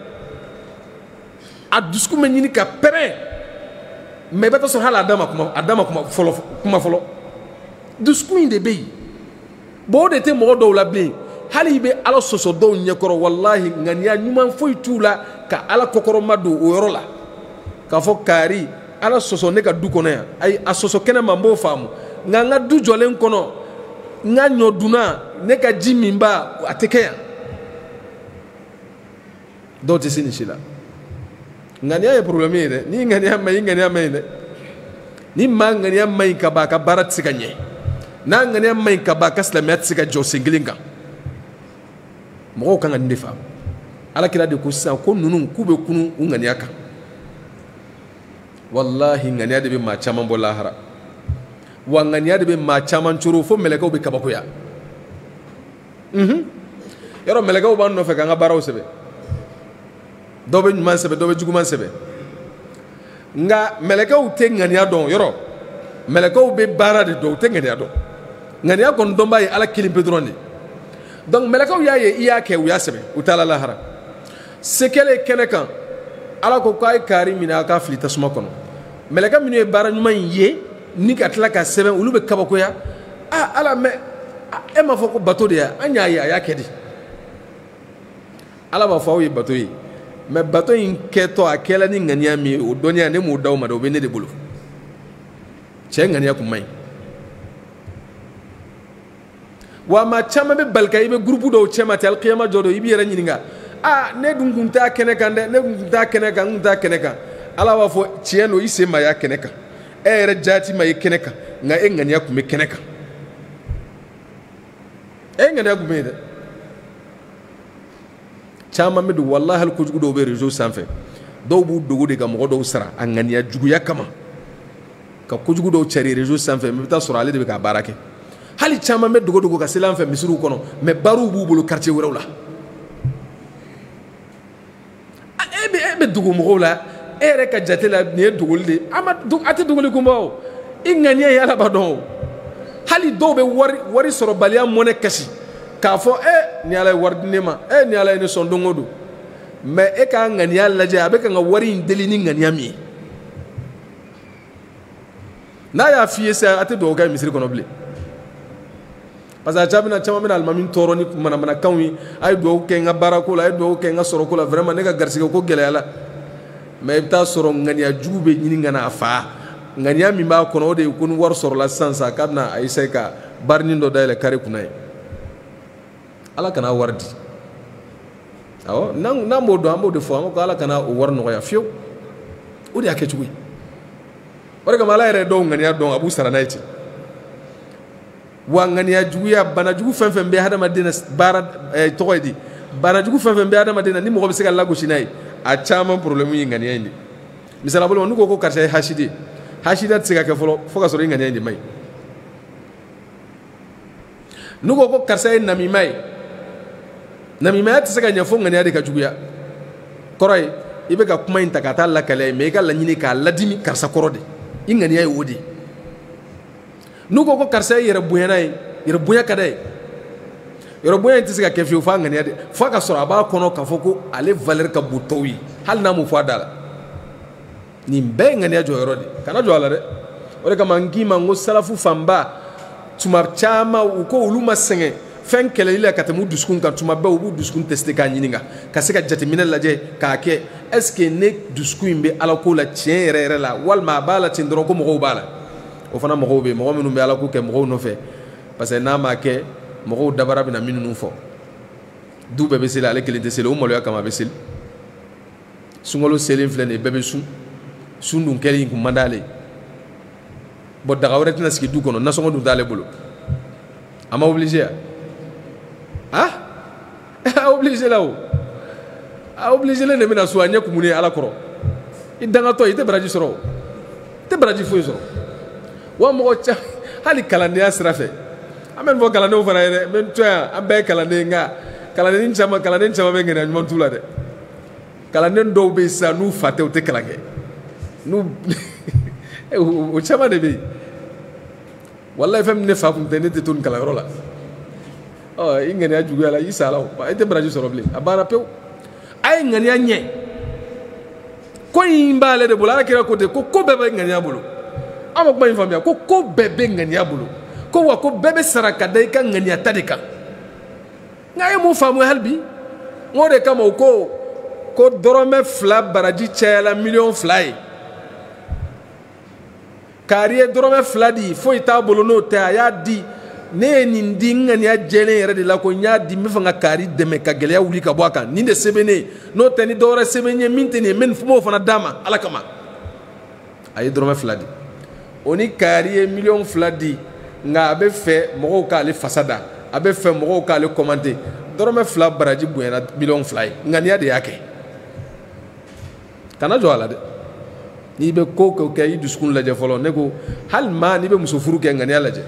a dusukun bɛ ɲini ka pɛrɛn mɛ i bɛ taa sɔrɔ hali a da ma kuma a da ma kuma fɔlɔ kuma fɔlɔ dusukun in de bɛ yen bon o de tɛ mɔgɔ dɔw la bilen hali i bɛ ala sɔsɔ dɔw ɲɛkɔrɔ walahi ŋaniya ɲuman foyi t'u la ka ala kɔkɔrɔma don o yɔrɔ la k'a fɔ kaari ala sɔsɔ ne ka du kɔnɔ yan ayi a sɔsɔ kɛnɛ ma n b'o faamu nka n ka du jɔlen kɔnɔ n ka ɲɔdunna ne ka ji min ba a tɛ kɛ yan dɔw tɛ se nin si la ŋaniya ye problème ye dɛ ni ŋaniya ma ɲi ŋaniya ma ɲi dɛ ni maa ŋaniya ma ɲi ka ban a ka baara tɛ se ka ɲɛ n'a ŋaniya ma ɲi ka ban a ka silamɛya tɛ se ka jɔ sen kelen kan mɔgɔw kan ka nin de faamu alakira de ko sisan ko ninnu k'u bɛ kunu u ŋaniya kan wallahi ŋaniya de bɛ maa caman bɔ lahara wa ŋaniya de bɛ maa caman coro fo mɛlɛkɛw bɛ kabakoya unhun yɔrɔ mɛlɛkɛw b'an nɔfɛ k'an ka baaraw sɛbɛn dɔw bɛ ɲuman sɛbɛn dɔw bɛ juguman sɛbɛn nka mɛlɛkɛw tɛ ŋaniya dɔn yɔrɔ mɛlɛkɛw bɛ baara de dɔn u tɛ ŋaniya dɔn ŋaniya kɔni dɔnbaa ye ala kelen pe dɔrɔn de donc mɛlɛkɛw y'a ye i y'a kɛ u y'a sɛbɛn u t'a la lahara se kɛlen kɛnɛ kan ala ko k'a ye kaari minɛ a k'a fili tasuma kɔnɔ mɛlɛkɛ minnu ye baara ɲuman in ye ni ka tila ka sɛbɛn olu bɛ kabakoya ah ala mɛ e m'a fɔ ko bato de ya an y'a ye a y'a kɛ di ala b'a fɔ aw ye bato ye mɛ bato in kɛtɔ a kɛla ni ŋaniya min ye o dɔnniya ne m'o d'aw ma dɛ o bɛ ne de bolo cɛ ŋaniya kun man ɲi wa maa caman bɛ bali ka i bɛ groupe dɔw cɛ ma ten alikiyama jɔ don i b'i yɛrɛ ɲininka ah ne dun kun t'a kɛnɛ kan dɛ ne kun t'a kɛnɛ kan n kun t'a kɛnɛ kan ala b'a fɔ tiɲɛ don i sen ma y'a kɛnɛ kan e yɛrɛ jaati ma ye kɛnɛ kan nka e ŋaniya kun bɛ kɛnɛ kan e ŋaniya kun bɛ yen dɛ caman bɛ don walahi hali kojugu dɔw bɛ réseau sanfɛ dɔw b'u dogo de ka mɔgɔ dɔw sara a ŋaniya juguya kama ka kojugu dɔw cari réseau sanfɛ mɛ i bɛ taa sɔrɔ ale de bɛ ka baara kɛ hali caman bɛ dogo dogo ka seli an fɛ misiriw kɔnɔ mɛ baaraw b'u bolo quartier wɛrɛw la e bɛ e bɛ dogo mɔgɔw la e yɛrɛ ka jate la nin ye dogoli de a ma a tɛ dogoli kunba o i ŋaniya ye ala b'a dɔn o hali dɔw bɛ wari wari sɔrɔbaliya mɔnɛ kasi k'a fɔ e ni ala ye wari di ne ma e ni ala ye ne sɔn don o don mɛ e ka ŋaniya lajɛ a bɛ ka n ka wari in deli ni ŋaniya min ye n'a y'a f'i ye sisan a tɛ dugawu kɛ misiri kɔnɔ bilen parce que a caman caman bɛna alimami tɔɔrɔ ni manamanakanw ye a ye dugawu kɛ n ka baarako la a ye dugawu kɛ n ka sɔrɔko la vraiment ne ka garisɛgɛ ko gɛlɛyala mɛ i bɛ taa sɔrɔ ŋaniya jugu bɛ ɲini ka na a fa ŋaniya min b'a kɔnɔ o de ye ko ni wari sɔrɔla sisan sisan k'a bɛna a essayer ka barinin dɔ dayɛlɛ kare kunna ye ala kana wari di awɔ n'an b'o dɔn an b'o de fɔ an ko ala kana o wari nɔgɔya fiyewu o de y'a kɛcogo ye o de kama ala yɛrɛ ye dɔw ŋaniya dɔn a b'u sara n'a ye ten wa ŋaniya juguya bana jugu fɛn fɛn bɛ hadamaden na baara tɔgɔ ye di bana jugu fɛn fɛn bɛ hadamaden na ni mɔgɔ bɛ se ka lagosi n'a ye a caman problème ye ŋaniya in de misali bolo n'u ko ko karisa ye hasidi ye hasida tɛ se ka kɛ fɔlɔ fo ka sɔrɔ i ŋaniya in de man ɲi n'u ko ko karisa ye namima ye namimaya tɛ se ka ɲɛ fo ŋaniya de ka juguya kɔrɔ ye i bɛ ka kuma in ta ka taa lakale mɛ i ka laɲini k'a ladimi karisa kɔrɔ de i ŋaniya ye o de n'u ko ko karisa ye yɛrɛ bonyana ye yɛrɛ bonya ka d'a ye yɛrɛ bonya in tɛ se ka kɛ fiyewu f'a ŋaniya de f'a ka sɔrɔ a b'a kɔnɔ k'a fɔ ko ale valeur ka bon tɔw ye hali n'a m'o fɔ a da la nin bɛɛ ye ŋaniya jɔyɔrɔ de kana jɔ a la dɛ o de kama n k'i ma n ko salafu fanba tuma caman u ko olu ma sɛgɛn fɛn kɛlɛli la ka tɛmɛ u dusukun kan tuma bɛɛ u b'u dusukun tester k'a ɲininka ka se ka jateminɛ lajɛ k'a kɛ est ce que ne dusukun in bɛ ala ko la tiɲɛ yɛrɛ yɛrɛ la walima a b'a la ten dɔrɔn ko mɔgɔw b'a la o fana mɔgɔw bɛ yen mɔgɔ minnu bɛ ala ko kɛ mɔgɔw nɔfɛ parce que n'a ma kɛ mɔgɔw dabara bɛna minnu fɔ du bɛɛ bɛ seli ale kelen tɛ seli o maloya kama a bɛ seli sunkalo selen filɛ nin ye bɛɛ bɛ sun sun dun kɛli in kun man d'ale bon daga wɛrɛ tɛna sigi du kɔnɔ nasɔngɔ dun t'ale bolo a ma obligé ah a obligé la o a obligé len de bɛna so a ɲɛ kumuni ala kɔrɔ i dangatɔ i tɛ baraji sɔrɔ i tɛ baraji foyi sɔrɔ wa mɔgɔ ca hali kalandenya sira fɛ an bɛ nin fɔ kalandenw fana ye dɛ n bɛ n to yan an bɛɛ ye kalanden nka kalanden caman kalanden caman bɛ ŋaniya ɲuman t'u la dɛ kalanden dɔw bɛ yen sisan n'u fa tɛ u tɛ kalan kɛ n'u o caman de bɛ yen walayi fɛn min ne fa kun tɛ ne tɛ to nin kalanyɔrɔ la ɔ i ŋaniya juguya la i sala o i tɛ baraji sɔrɔ bilen a banna pewu a ye ŋaniya ɲɛ ko in b'ale de bolo ala kira ko ten ko ko bɛɛ bɛ ŋaniya bolo an ma kuma in faamuya ko ko bɛɛ bɛ ŋaniya bolo ko wa ko bɛɛ bɛ sara ka da i ka ŋaniya ta de kan nka a ye mun faamu hali bi n o de kama o ko ko dɔrɔmɛ fila baraji cayala miliyɔn fila ye kari ye dɔrɔmɛ fila di foyi t'a bolo n'o tɛ a y'a di ne ye nin di n ŋaniya jɛlen yɛrɛ de la ko n y'a di n bɛ fɛ ka kari dɛmɛ ka gɛlɛya wuli ka bɔ a kan nin de sɛbɛn ne ye n'o tɛ ni dɔwɛrɛ sɛbɛn n ye min tɛ nin ye n b'o fana d'a ma ala kama a ye dɔrɔmɛ fila di o ni kari ye miliyɔn fila di nka a bɛ fɛ mɔgɔw k'ale fasa da a bɛ fɛ mɔgɔw k'ale kɔmante dɔrɔmɛ fila baraji bonyana miliyɔn fila ye ŋaniya de y'a kɛ kana jɔ a la dɛ n'i bɛ ko o ko kɛ i dusukun lajɛ fɔlɔ ne ko hali maa n'i bɛ muso furu kɛ ŋaniya lajɛ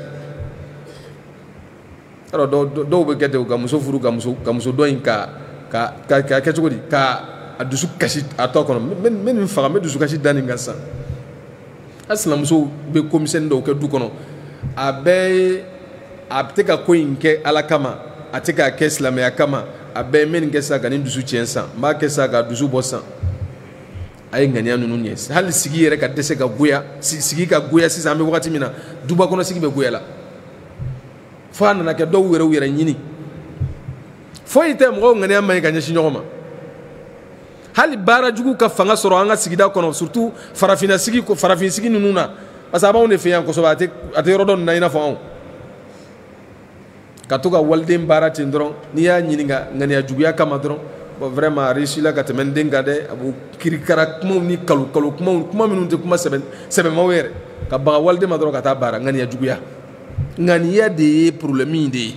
alors dɔw bɛ kɛ ten ka muso furu ka muso ka muso dɔ in ka ka ka kɛ cogo di ka a dusu kasi a tɔ kɔnɔ n bɛ nin faga n bɛ dusu kasi da nin kan sisan hali sinamusow bɛ ko misɛnnin dɔw kɛ du kɔnɔ a bɛɛ ye a tɛ ka ko in kɛ ala kama a tɛ k'a kɛ silamɛya kama a bɛɛ ye n bɛ nin kɛ sisan ka nin dusu tiɲɛ sisan n b'a kɛ sisan ka dusu bɔ sisan a ye ŋaniya ninnu ɲɛ hali sigi yɛrɛ ka dɛsɛ ka goya sigi ka goya sisan an bɛ wagati min na duba kɔnɔ sigi bɛ goya la fo a nana kɛ dɔw yɛrɛ u yɛrɛ ɲini foyi tɛ mɔgɔw ŋaniya man ɲi ka ɲɛsin ɲɔgɔn ma hali baara jugu ka fanga sɔrɔ an ka sigida kɔnɔ surtout farafinna sigi farafin sigi ninnu na parce que a b'anw de fɛ yan kosɛbɛ a tɛ a tɛ yɔrɔ dɔ nin na i n'a fɔ anw ka to ka waliden baara ten dɔrɔn n'i y'a ɲininka ŋaniya juguya kama dɔrɔn bon vraiment a réussi la ka tɛmɛ n den kan dɛ a b'o kirikara kumaw ni kalo kalo kumaw kuma minnu tɛ kuma sɛbɛn sɛbɛnmaw yɛrɛ ka baga waliden ma dɔrɔn ka taa baara ŋaniya juguya ŋaniya de ye problème in de ye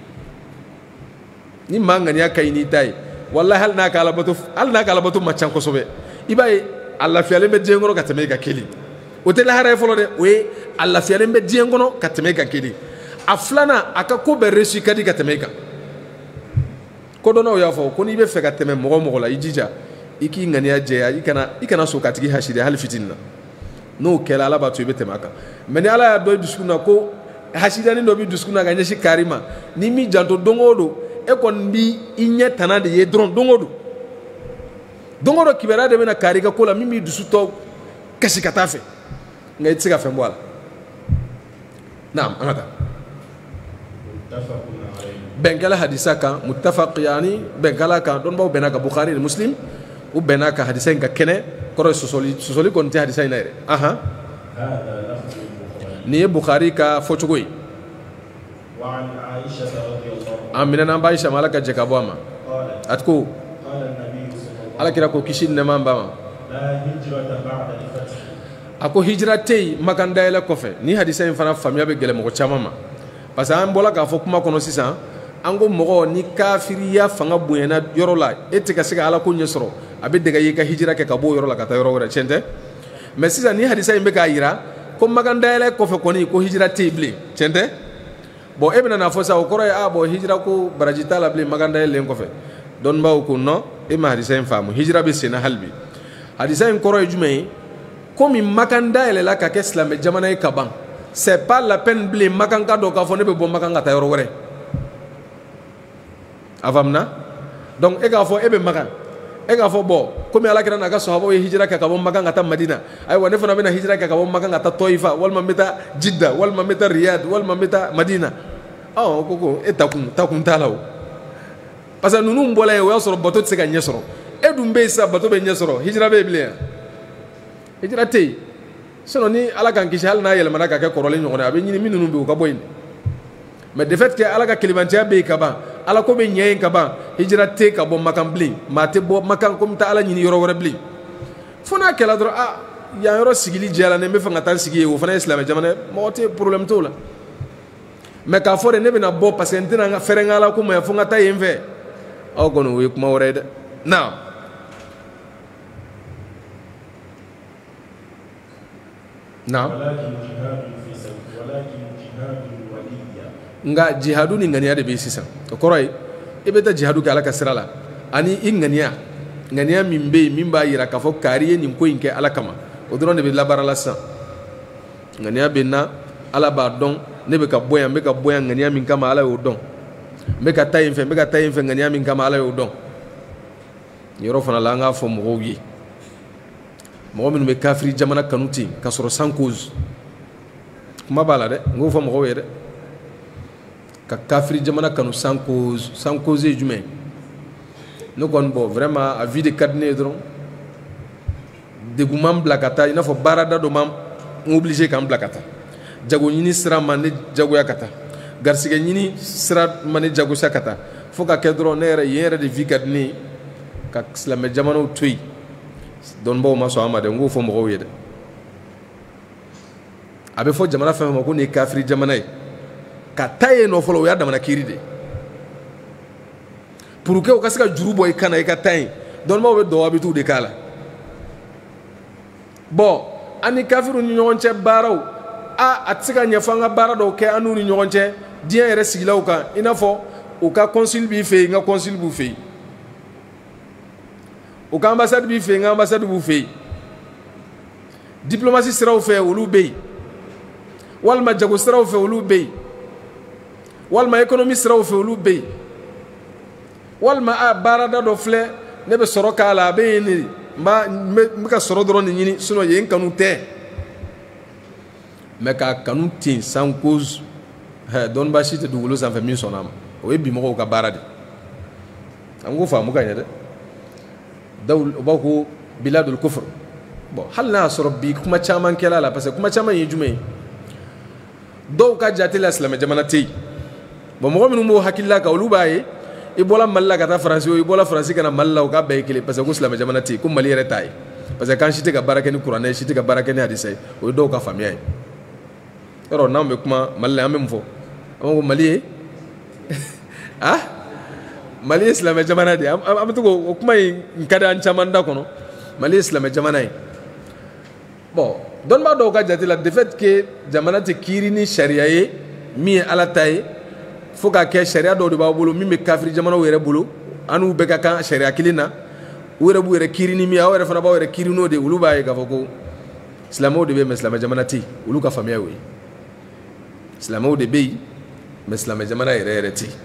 ni maa ŋaniya ka ɲi n'i ta ye wallahi hali n'a ka alabato hali n'a ka alabato ma ca kosɛbɛ i b'a ye a lafiyalen bɛ diɲɛ kɔnɔ ka tɛmɛ i ka kelen o tɛ lahara ye fɔlɔ dɛ o ye a lafiyalen bɛ diɲɛ kɔnɔ ka tɛmɛ i ka kelen a filanan a ka ko bɛɛ réussi ka di ka tɛmɛ i kan kodɔnnaw y'a fɔ ko n'i bɛ fɛ ka tɛmɛ mɔgɔ mɔgɔ la i jija i k'i ŋaniya jɛya i kana i kana sɔn ka tigi hasidi hali fitinin na n'o kɛra ala b'a to i bɛ tɛmɛ a kan mɛ ni ala y'a dɔn i dusukun na ko hasidani dɔ b'i dusukun na ka ɲɛsin kari ma n'i m'i janto don o don e kɔni b'i i ɲɛ tana de ye dɔrɔn don o don don o don kibaruya de bɛna kari i ka ko la min b'i dusu tɔ kasi ka taa fɛ nka i tɛ se ka fɛn bɔ a la naam an ka taa bɛnkɛla hadisa kan muttafaq yani bɛnkɛla kan dɔnnibaw bɛnna ka bukhari ni muslim u bɛnna ka hadisa in ka kɛnɛ kɔrɔ ye sɔsɔli sɔsɔli kɔni tɛ hadisa in na yɛrɛ ahan nin ye bukhari ka fɔcogo ye an minɛna an b'a ayisa ma ala ka jɛ ka bɔ a ma a ko ala kira ko kisi ni nɛɛma b'a ma a ko hijira tɛ yen makan dayɛlɛ kɔfɛ ni hadisa in fana faamuya bɛ gɛlɛn mɔgɔ caman ma parce que an bɔra k'a fɔ kuma kɔnɔ sisan an ko mɔgɔ ni kafiriya fanga bonyana yɔrɔ la e tɛ ka se ka ala ko ɲɛ sɔrɔ a bɛ dɛgɛ i ka hijira kɛ ka bɔ o yɔrɔ la ka taa yɔrɔ wɛrɛ tiɲɛ tɛ mɛ sisan ni hadisa in bɛ k'a jira ko makan dayɛlɛ kɔfɛ kɔni ko hijira tɛ yen bilen tiɲɛ tɛ bon e bɛna n'a fɔ sisan o kɔrɔ ye a bɔn hijira ko baraji t'a la bilen makan dayɛlɛlen kɔfɛ dɔnnibaw ko non e ma hadisa in faamu hijira bɛ sen na hali bi hadisa in kɔrɔ ye jumɛn ye komi makan dayɛlɛla ka kɛ silamɛ jamana ye ka ban c'est pas la peine bilen makan ka dɔn k'a fɔ ne bɛ bɔ makan ka taa yɔrɔ wɛrɛ a faamuna donc e k'a fɔ e bɛ makan e k'a fɔ bɔn komi ala kɛra n'a ka sahabaw ye hijira kɛ ka bɔ makan ka taa madina ayiwa ne fana bɛna hijira kɛ ka bɔ makan ka taa tɔyifa walima n bɛ taa jidda walima n bɛ taa riyad walima n bɛ taa madina ɔ ko ko e ta kun ta kun t'a la o parce que ninnu bɔla yen o y'a sɔrɔ bato tɛ se ka ɲɛ sɔrɔ e dun bɛ yen sisan bato bɛ ɲɛ sɔrɔ hijira bɛ yen bilen yan hijira tɛ yen sinon ni ala k'an kisi hali n'a yɛlɛmana ka kɛ kɔrɔlen ɲɔgɔn ye a bɛ ɲini min ninnu bɛ yen o ka bɔ yen mais de fait que ala ka kelebantiya bɛ yen ka ban ala ko bɛ ɲɛ yen ka ban hijira tɛ ka bɔ makan bilen maa tɛ bɔ makan ko n bɛ taa ala ɲini yɔrɔ wɛrɛ bilen fo n'a kɛra dɔrɔn a yan yɔrɔ sigili jɛla ne n bɛ fɛ ka taa n sigi yen o fana ye silamɛ jamana ye mɔgɔ tɛ problème t'o la mais k'a fɔ de ne bɛna bɔ parce que n tɛna fɛrɛ n ka ala ko ma fo n ka taa yen fɛ aw kɔni o ye kuma wɛrɛ ye dɛ na na nka jihadu ni ŋaniya de bɛ yen sisan o kɔrɔ ye i bɛ taa jihadu kɛ ala ka sira la ani i ŋaniya ŋaniya min bɛ yen min b'a jira k'a fɔ kaari ye nin ko in kɛ ala kama o dɔrɔn de bɛ labaara la sisan ŋaniya bɛ n na ala b'a dɔn ne bɛ ka bɔ yan n bɛ ka bɔ yan ŋaniya min kama ala y'o dɔn n bɛ ka taa yen fɛ n bɛ ka taa yen fɛ ŋaniya min kama ala y'o dɔn nin yɔrɔ fana la an k'a fɔ mɔgɔw ye mɔgɔ minnu bɛ kafiri jamana kanu ten ka sɔrɔ sans cause kuma b'a la dɛ n k'o fɔ mɔgɔw ye dɛ ka kafiri jamana kanu sans cause sans cause ye jumɛn ne kɔni bɔ vraiment a vie de ka di ne ye dɔrɔn degun m'an bila ka taa i n'a fɔ baarada dɔ m'an obligé k'an bila ka taa jago ɲini sira ma ne jagoya ka taa garisɛgɛ ɲini sira ma ne jagosa ka taa fo ka kɛ dɔrɔn ne yɛrɛ yen yɛrɛ de vie ka di ne ye ka silamɛ jamanaw to yen dɔnnibaw ma sɔn a ma dɛ n k'o fɔ mɔgɔw ye dɛ a bɛ fɔ jamana fɛn fɛn ma ko nin ye kafiri jamana ye ka taa yen nɔ fɔlɔ o y'a damana kiiri de pour que o ka se ka juru bɔ i kan na i ka taa yen dɔnnibaw bɛ dɔwabitu de k'a la bon an ni kafiriw ni ɲɔgɔn cɛ baaraw a a tɛ se ka ɲɛfɔ an ka baara dɔw kɛ an n'u ni ɲɔgɔn cɛ diɲɛ yɛrɛ sigilaw kan i n'a fɔ u ka consul b'i fɛ yen n ka consul b'u fɛ yen u ka ambassade b'i fɛ yen n ka ambassade b'u fɛ yen diplomatie siraw fɛ olu bɛ yen walima jago siraw fɛ olu bɛ yen walima économie siraw fɛ olu bɛ yen walima a baarada dɔ filɛ ne bɛ sɔrɔ k'a la a bɛ yen de n b'a n bɛ ka sɔrɔ dɔrɔn de ɲini sinon yen kanu tɛ mais k'a kanu ten sans cause ɛ dɔnniba si tɛ dugukolo sanfɛ min sɔnna a ma o ye bi mɔgɔw ka baara de an k'o faamu ka ɲɛ dɛ dawul u b'a ko biladul kufr bon hali n'a y'a sɔrɔ bi kuma caman kɛla la parce que kuma caman ye jumɛn ye dɔw ka jate la silamɛ jamana tɛ yen bon mɔgɔ minnu b'o hakili la kan olu b'a ye i bɔra mali la ka taa faransi o i bɔra faransi ka na mali la o k'a bɛɛ ye kelen parce que ko silamɛ jamana tɛ yen ko mali yɛrɛ t'a ye parce que k'an si tɛ ka baara kɛ ni kuranɛ ye si tɛ ka baara kɛ ni hadisa ye o ye dɔw ka faamuya ye yɔrɔ n'anw bɛ kuma mali la an bɛ mun fɔ an b'a fɔ mali ye ah mali ye silamɛ jamana de ye an bɛ to k'o kuma in ka di an caman da kɔnɔ mali ye silamɛ jamana ye bon dɔnniba dɔw ka jate la de fait que jamana tɛ kiiri ni sariya ye min ye ala ta ye fo ka kɛ sariya dɔw de b'aw bolo min bɛ kafiri jamanaw yɛrɛ bolo an n'u bɛɛ ka kan sariya kelen na u yɛrɛ b'u yɛrɛ kiiri ni min ye aw yɛrɛ fana b'aw yɛrɛ kiiri n'o de ye olu b'a ye k'a fɔ ko silamɛw de bɛ yen mais silamɛ jamana tɛ yen olu ka faamuya y'o ye silamɛw de bɛ yen mais silamɛ jamana yɛrɛ yɛrɛ tɛ yen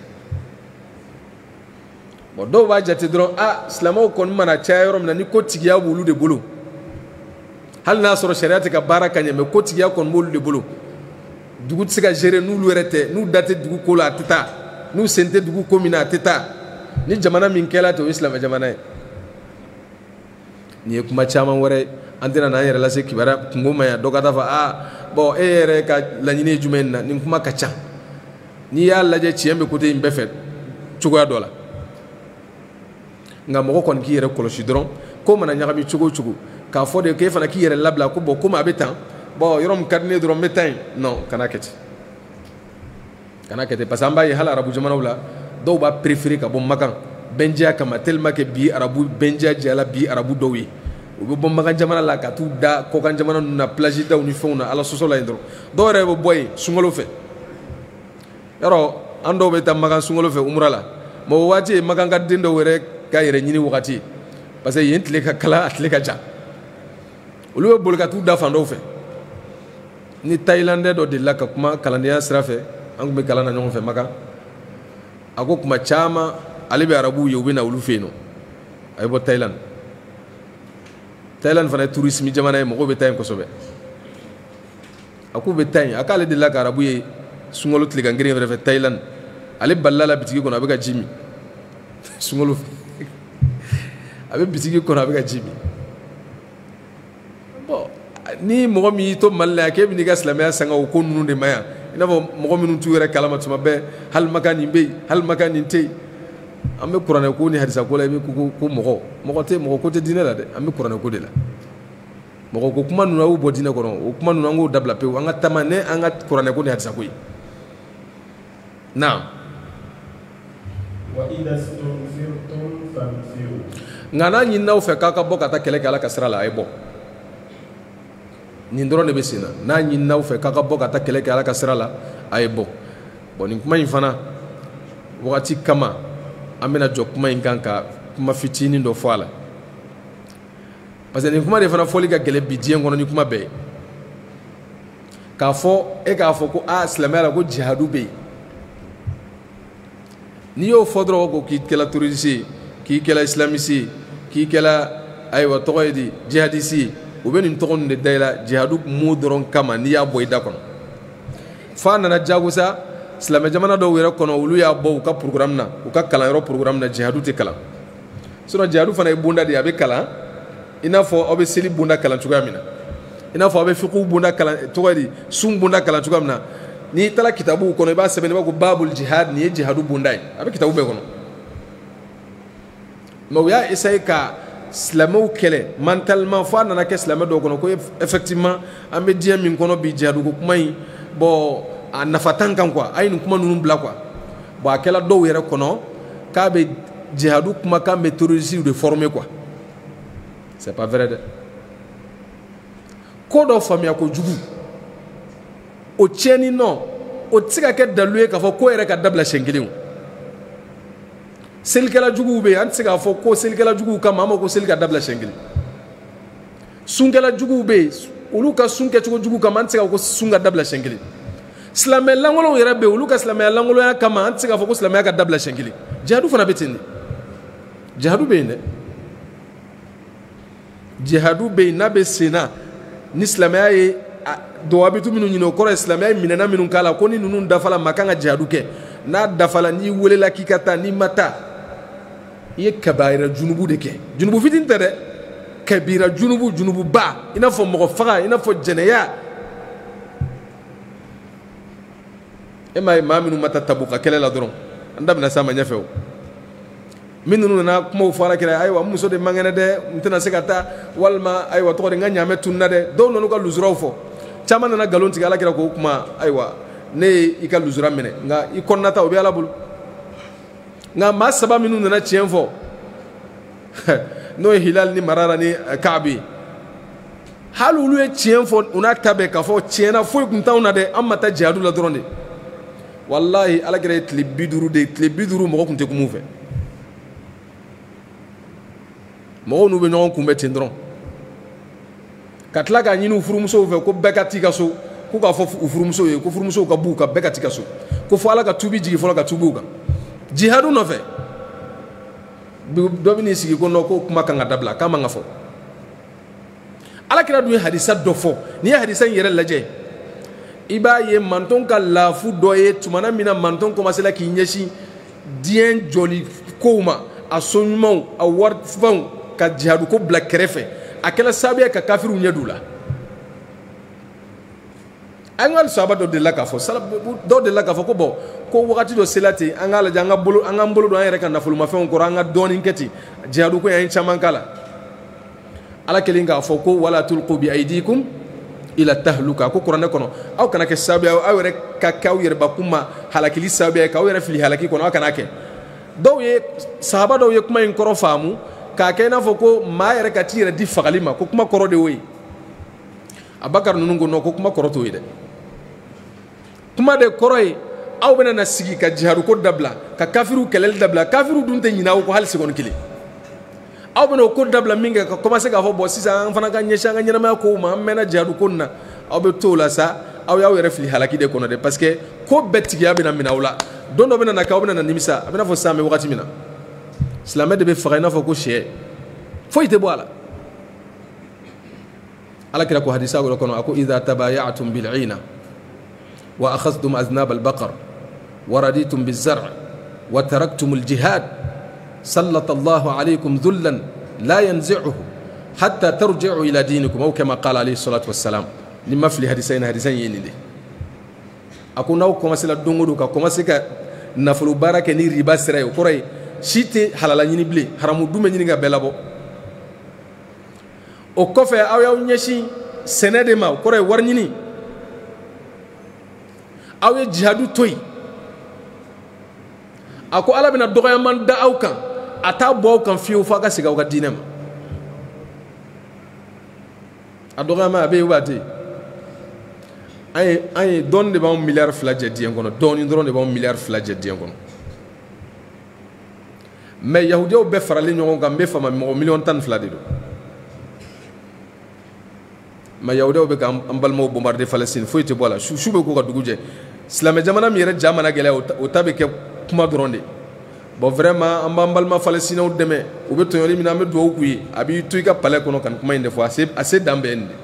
bon dɔw b'a jate dɔrɔn a silamɛw kɔni mana caya yɔrɔ min na ni ko tigiya b'olu de bolo hali n'a sɔrɔ sariya tɛ ka baara ka ɲɛ mais ko tigiya kɔni b'olu de bolo dugu tɛ se ka gérer n'olu yɛrɛ tɛ n'u da tɛ dugu ko la a tɛ taa n'u sen tɛ dugu ko min na a tɛ taa ni jamana min kɛla ten o ye silamɛ jamana ye nin ye kuma caman wɛrɛ ye an tɛna n'an yɛrɛ lase kibaruya kungo ma yan dɔ ka taa fɔ aa bon e yɛrɛ ka laɲini ye jumɛn na nin kuma ka ca n'i y'a lajɛ tiɲɛ bɛ côté in bɛɛ fɛ cogoya dɔ la nka mɔgɔ kɔni k'i yɛrɛ kɔlɔsi dɔrɔn ko mana ɲagami cogo o cogo k'a fɔ de k'e fana k'i yɛrɛ labila ko bon komi a bɛ tan bon yɔrɔ min ka di ne ye dɔrɔn n bɛ taa yen non kana kɛ ten kana kɛ ten parce que an b'a ye hali arabu jamanaw la dɔw b'a préféré ka bɔ makan bɛnjiya kama tellement que bi arabu bɛnjiya jɛla bi arabu dɔw ye u bɛ bɔ makan jamana la ka t'u da kɔkan jamana ninnu na plage daw ni fɛnw na ala sɔsɔ la yen dɔrɔn dɔw yɛrɛ bɛ bɔ yen sunkalo fɛ yɔrɔ an dɔw bɛ taa makan sunkalo fɛ umra la mais o waati ye makan ka den dɔw yɛrɛ ka yɛrɛ ɲini wagati ye parce que yen tile ka kala a tile ka jan olu bɛ boli ka t'u da fan dɔw fɛ ni thaïlandais dɔ delila ka kuma kalandenya sira fɛ an tun bɛ kalan na ɲɔgɔn fɛ makan a ko kuma caman ale bɛ arabuw ye u bɛ na olu fɛ yen nɔ a bɛ bɔ thaïlande thaïlande fana ye tourisme jamana ye mɔgɔw bɛ taa yen kosɛbɛ a k'u bɛ taa yen a k'ale delila ka arabu ye sunkalo tilegan kelen yɛrɛ fɛ thaïlande ale balila la bitigi kɔnɔ a bɛ ka ji min sunkalo fɛ a bɛ bitigi kɔnɔ a bɛ ka ji min bon ni mɔgɔ min y'i to mali la yan k'e bɛ n'i ka silamɛya sanga o ko ninnu de ma yan i n'a fɔ mɔgɔ minnu t'u yɛrɛ kalama tuma bɛɛ hali makan nin bɛ yen hali makan nin tɛ yen an bɛ kuranɛ ko ni hadisa ko la i bɛ ko ko mɔgɔ mɔgɔ tɛ mɔgɔ ko tɛ diinɛ la dɛ an bɛ kuranɛ ko de la mɔgɔ ko kuma ninnu a y'u bɔ diinɛ kɔnɔ o kuma ninnu an k'o dabila pewu an ka taama ne an ka kuranɛ ko ni hadisa ko ye naam nka n'a ɲininaw fɛ k'a ka bɔ ka taa kɛlɛ kɛ Ala ka sira la a ye bɔ nin dɔrɔn de bɛ sen na n'a ɲininaw fɛ k'a ka bɔ ka taa kɛlɛ kɛ Ala ka sira la a ye bɔ bon nin kuma in fana wagati kama an bɛna jɔ kuma in kan ka kuma fitinin dɔ fɔ a la parce que nin kuma de fana fɔli ka gɛlɛn bi diɲɛ kɔnɔ ni kuma bɛɛ ye k'a fɔ e k'a fɔ ko aa silamɛya la ko jihadu bɛ yen n'i y'o fɔ dɔrɔn ko k'i kɛla terroriste ye k'i kɛla islamiste ye k'i kɛla ayiwa tɔgɔ ye di jihadiste ye u bɛ nin tɔgɔ ninnu de da i la jihadu mot dɔrɔn kama n'i y'a bɔ i da kɔnɔ f'a nana jagosa silamɛ jamana dɔw yɛrɛ kɔnɔ olu y'a bɔ u ka programme na u ka kalanyɔrɔ programme na jihadu tɛ kalan sinon jihadu fana ye bonda de ye a bɛ kalan i n'a fɔ aw bɛ seli bonda kalan cogoya min na i n'a fɔ aw bɛ fiqhu bonda kalan tɔgɔ di sun bonda kalan cogoya min na n'i taara kitabuw kɔnɔ i b'a sɛbɛn i b'a ko babul jihad nin ye jihadu bonda ye a bɛ kitabu bɛɛ kɔnɔ mais u y'a essayer ka silamɛw kɛlɛ mentalement fo a nana kɛ silamɛ dɔw kɔnɔ ko effectivement an bɛ diɲɛ min kɔnɔ bi jihadu ko kuma in bon a nafa t'an kan quoi a ye nin kuma ninnu bila quoi bon a kɛla dɔw yɛrɛ kɔnɔ k'a bɛ jihadu kumakan bɛ terroristes de former quoi c'est pas vrai dɛ ko dɔ faamuya kojugu o tiɲɛni nɔ o tɛ se ka kɛ dalilu ye k'a fɔ ko yɛrɛ ka dabila siɲɛ kelen o selikɛla juguw bɛ yen an tɛ se k'a fɔ ko selikɛla juguw kama an ma ko seli ka dabila siɲɛ kelen sunkɛla juguw bɛ yen olu ka sun kɛcogo jugu kama an tɛ se k'a fɔ ko sun ka dabila siɲɛ kelen silamɛ lankolonw yɛrɛ bɛ yen olu ka silamɛya lankolonya kama an tɛ se k'a fɔ ko silamɛya ka dabila siɲɛ kelen jihadu fana bɛ ten de jihadu bɛ yen dɛ jihadu bɛ yen n'a bɛ sen na ni silamɛya ye dɔwabitu minnu ɲini o kɔrɔ ye silamɛya ye minɛna minnu k'a la ko ni ninnu dafala ma kan ka jihadu kɛ n'a dafala n'i welela k'i ka taa n'i ma taa i ye kabaira junubu de kɛ junubu fitinin tɛ dɛ kabira junubu junububa i n'a fɔ mɔgɔ faga i n'a fɔ jɛnɛya e ma ye maa minnu ma taa Tabuka kɛlɛ la dɔrɔn an da bɛna s'a ma ɲɛfɛ o min ninnu nana kumaw fɔ Alakira ayiwa n muso de man kɛnɛ dɛ n tɛna se ka taa walima ayiwa tɔgɔ di n ka ɲaamɛ tununa dɛ dɔw nana u ka lujuraw fɔ caman nana nkalon tigɛ Alakira k'o kuma ayiwa ne ye i ka lujura minɛ nka i kɔnɔnata o bɛ Ala bolo nka maa saba minnu nana tiɲɛ fɔ n'o ye Hilal ni Marara ni Kaabi hali olu ye tiɲɛ fɔ u n'a ta bɛɛ k'a fɔ tiɲɛna foyi tun t'anw na dɛ an ma taa jihadu la dɔrɔn de walahi Alakira ye tile bi duuru de tile bi duuru mɔgɔ tun tɛ kuma u fɛ mɔgɔw n'u bɛ ɲɔgɔn kunbɛn ten dɔrɔn ka tila k'a ɲini u furumusow fɛ ko bɛɛ ka t'i ka so ko k'a fɔ u furumusow ye ko furumusow ka b'u kan bɛɛ ka t'i ka so ko fɔ Ala ka tuubi jigin fɔlɔ ka tuubi u kan jihadu nɔfɛ dɔ bɛ n'i sigi ko non ko kuma kan ka dabila k'a man ka fɔ Alakira dun ye hadisa dɔ fɔ n'i ye hadisa in yɛrɛ lajɛ i b'a ye mantonw ka laafu dɔ ye tumana min na mantonw commencera k'i ɲɛsin diɲɛ jɔli kow ma a so ɲumanw a warifɛnw ka jihadu ko bila kɛrɛfɛ a kɛla sababu ye ka kafiriw ɲɛ d'u la an ka sahaba dɔ delila k'a fɔ dɔw delila k'a fɔ ko bɔn ko wagati dɔ sela ten an k'a lajɛ an ka bolo an k'an bolo don an yɛrɛ ka nafolomafɛnw kɔrɔ an ka dɔɔnin kɛ ten jihadu ko an ye caman k'a la Ala kɛlen k'a fɔ ko wala tulqu bi aydikum ila tahluka ko kuranɛ kɔnɔ aw kana kɛ sababu ye aw yɛrɛ ka kɛ aw yɛrɛbakun ma halakili sababu ye k'aw yɛrɛ fili halaki kɔnɔ aw kana kɛ dɔw ye sahaba dɔw ye kuma in kɔrɔ faamu k'a kɛ i n'a fɔ ko maa yɛrɛ ka t'i yɛrɛ di fagali ma ko kuma kɔrɔ de y'o ye Abubakar ninnu ko non ko kuma kɔrɔ t'o ye dɛ kuma de kɔrɔ ye aw bɛna na sigi ka jihadu ko dabila ka kafiriw kɛlɛli dabila kafiriw dun tɛ ɲinɛ aw kɔ hali seconde kelen aw bɛna o ko dabila min kɛ ka commencer k'a fɔ bon sisan an fana ka ɲɛsin an ka ɲɛnamaya kow ma an mɛnna jihadu ko nin na aw bɛ t'o la sa aw y'aw yɛrɛ fili halaki de kɔnɔ dɛ parce que ko bɛɛ tigiya bɛna minɛ aw la don dɔ bɛna na kɛ aw bɛna na nimisa a bɛna fɔ sisan an bɛ wagati min na silamɛ de bɛ faga i n'a fɔ ko sɛ foyi tɛ bɔ a la Alakira ko hadisa wɛrɛ kɔnɔ a ko idha tabayatum bil ina wa akhadhtum aznab al baqar wa raditum biz zar' wa taraktum al jihad sallata Allahu alaykum dhullan la yanzi'uhu hatta tarji'u ila dinikum aw kama qala alayhi salatu wassalam ni ma fili hadisa in hadisa in yeni de a ko n'aw commencé la don o don ka commencé ka nafolo baara kɛ ni riba sira ye o kɔrɔ ye si tɛ halala ɲini bilen haramu dun bɛ ɲini ka bɛɛ labɔ o kɔfɛ aw y'aw ɲɛsin sɛnɛ de ma o kɔrɔ ye wari ɲini aw ye jihadu to yen a ko ala bɛna dɔgɔyaman da aw kan a t'a bɔ aw kan fiyewu fo a ka segin aw ka diinɛ ma a dɔgɔyaman a bɛ yen wa a tɛ yen an ye an ye dɔɔnin de b'anw miliyari fila jɛ diɲɛ kɔnɔ dɔɔnin dɔrɔn de b'anw miliyari fila jɛ diɲɛ kɔnɔ mɛ yahudiyaw bɛɛ faralen ɲɔgɔn kan n bɛ fama mɔgɔ miliyɔn tan ni fila de don mɛ yahudiyaw bɛ k'an balimaw bombarder Palestine foyi tɛ bɔ a la su su bɛ k'u ka dugu jɛ silamɛ jamana min yɛrɛ ja mana gɛlɛya o ta bɛ kɛ kuma dɔrɔn de bon vraiment an b'an balima Palestiniens dɛmɛ u bɛ tɔɲɔli min na an bɛ dugawu k'u ye a b'i to i ka palais kɔnɔ ka nin kuma in de fɔ a se a se dan bɛ nin de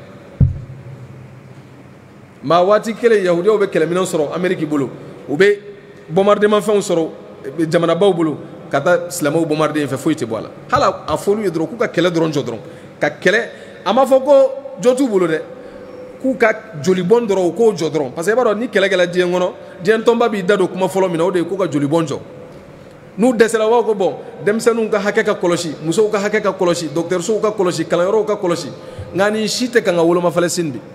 maa waati kelen yahudiyaw bɛ kɛlɛminɛn sɔrɔ Amérique bolo u bɛ bombardement fɛnw sɔrɔ jamanabaw bolo ka taa silamɛw bombarder yen fɛ foyi tɛ bɔ a la hali a fɔlu ye dɔrɔn k'u ka kɛlɛ dɔrɔn jɔ dɔrɔn ka kɛlɛ a ma fɔ ko jɔ t'u bolo dɛ k'u ka jolibɔn dɔrɔn u k'o jɔ dɔrɔn parce que i b'a dɔn ni kɛlɛ kɛla diɲɛ kɔnɔ diɲɛ tɔnba b'i da don kuma fɔlɔ min na o de ye k'u ka jolibɔn jɔ n'u dɛsɛra u b'a fɔ ko bon denmisɛnninw ka hakɛ ka kɔlɔsi musow ka hakɛ ka kɔlɔsi dɔgɔtɔrɔsow ka kɔlɔsi kalanyɔrɔw ka kɔlɔsi nka nin si tɛ kan ka woloma Palestine bi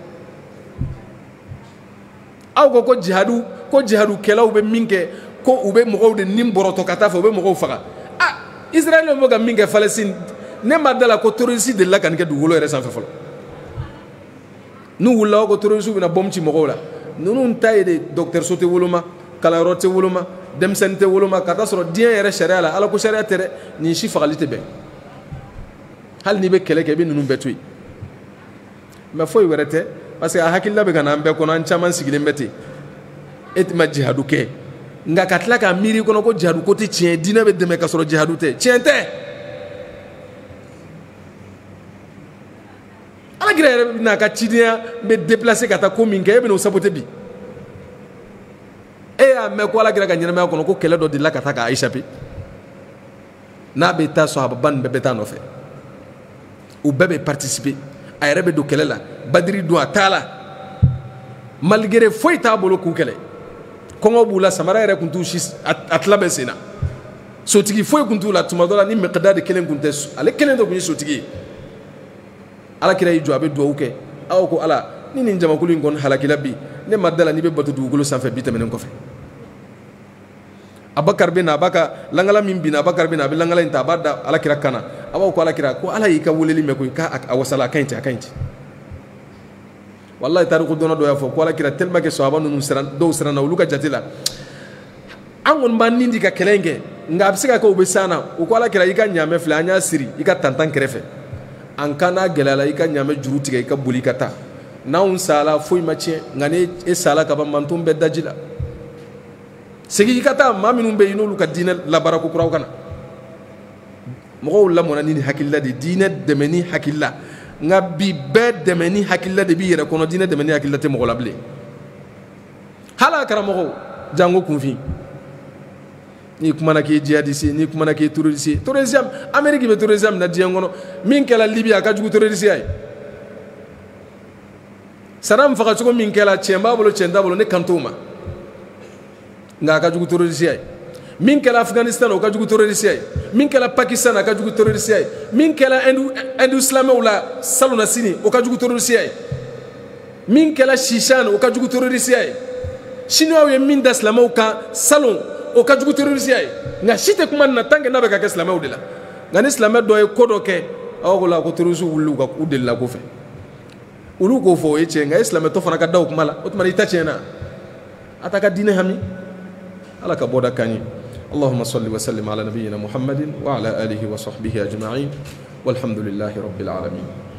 aw ko ko jihadu ko jihadu kɛlaw bɛ min kɛ ko u bɛ mɔgɔw de nin bɔrɔtɔ ka taa fɛ u bɛ mɔgɔw faga ah Israël bɛ ka min kɛ Palestine ne ma da la ko terroriste delila ka nin kɛ dugukolo yɛrɛ sanfɛ fɔlɔ n'u wulila ko terroriste bɛna bombe ci mɔgɔw la ninnu ta ye de dɔgɔtɔrɔso tɛ woloma kalanyɔrɔ tɛ woloma denmisɛnnin tɛ woloma ka taa sɔrɔ diɲɛ yɛrɛ sariya la ala ko sariya tɛ dɛ nin si fagali tɛ bɛn hali n'i bɛ kɛlɛ kɛ i bɛ ninnu bɛɛ to yen mɛ foyi wɛrɛ tɛ parce que a hakilila bɛ ka na an bɛɛ kɔnɔ an caman sigilen bɛ ten e tɛ ma jihadu kɛ nka ka tila k'a miiri kɔnɔ ko jihadu ko tɛ tiɲɛ diinɛ bɛ dɛmɛ ka sɔrɔ jihadu tɛ tiɲɛ tɛ alakira yɛrɛ bɛna a ka cidenya bɛ déplacer ka taa ko min kɛ e bɛna o saboter bi e y'a mɛn ko alakira ka ɲɛnamaya kɔnɔ ko kɛlɛ dɔ delila ka taa k'a échapper n'a bɛ taa sahababa nin bɛɛ bɛ taa nɔfɛ u bɛɛ bɛ participer a yɛrɛ bɛ don kɛlɛ la badiri don a t'a la malgré foyi t'a bolo k'u kɛlɛ kɔngɔ b'u la samara yɛrɛ tun t'u si a tila bɛ sen na sotigi foyi tun t'u la tuma dɔ la ni mɛkidadi kelen tun tɛ ale kelen dɔ tun ye sotigi ye alakira y'i jɔ a bɛ dugawu kɛ aw ko ala ni nin jamakulu in kɔni halakila bi ne ma da la n'i bɛ bato dugukolo sanfɛ bi tɛmɛnen kɔfɛ Abakar bɛ na a b'a ka lankala min binna Abakar bɛ na a bɛ lankala in ta a b'a da alakira kan na a b'aw ko alakira ko ala y'i ka weleli mɛn koyi k'a wasala a ka ɲi ten a ka ɲi ten walayi tariku dɔnna dɔ y'a fɔ ko alakira tellement que sahaba ninnu siran dɔw siranna olu ka jate la an kɔni b'an nin di ka kɛlɛ in kɛ nka a bɛ se ka kɛ u bɛ s'an na u ko alakira i ka ɲaamɛ filɛ an y'a siri i ka tantan kɛrɛfɛ an kan n'a gɛlɛyala i ka ɲaamɛ juru tigɛ i ka boli ka taa n'anw sala foyi ma tiɲɛ nka ni e sala ka ban manton bɛɛ daji la segin i ka taa maa minnu bɛ yen n'olu ka diinɛ labaara ko kuraw ka na mɔgɔw lamɔna ni hakilila de diinɛ dɛmɛ ni hakilila nka bi bɛɛ dɛmɛ ni hakilila de b'i yɛrɛ kɔnɔ diinɛ dɛmɛ ni hakilila tɛ mɔgɔ la bilen hali a karamɔgɔw jango kunfin n'i kumana k'i jihadiste ye n'i kumana k'i terroriste ye terrorisme Amérique bɛ terrorisme na diɲɛ kɔnɔ min kɛla Libye a ka jugu terroriste ye Saddam fagacogo min kɛla tiɲɛ b'a bolo tiɲɛ t'a bolo ne kan t'o ma nka a ka jugu terroriste ye min kɛla Afghanistan o ka jugu terroriste ye min kɛla Pakistan a ka jugu terroriste ye min kɛla Inde silamɛw la salon na sini o ka jugu terroriste ye min kɛla Shishan o ka jugu terroriste ye Chinois ye min da silamɛw kan salon o ka jugu terroriste ye nka si tɛ kuma nin na tant que n'a bɛ ka kɛ silamɛw de la nka ni silamɛ dɔ ye ko dɔ kɛ aw ko la ko terroriste wulila u ka u delila ko fɛ olu k'o fɔ o ye tiɲɛ nka e silamɛtɔ fana ka da o kuma la o tuma i ta tiɲɛna a ta ka diinɛ hami ala ka bɔda kan ye اللهم صل وسلم على نبينا محمد وعلى آله وصحبه أجمعين والحمد لله رب العالمين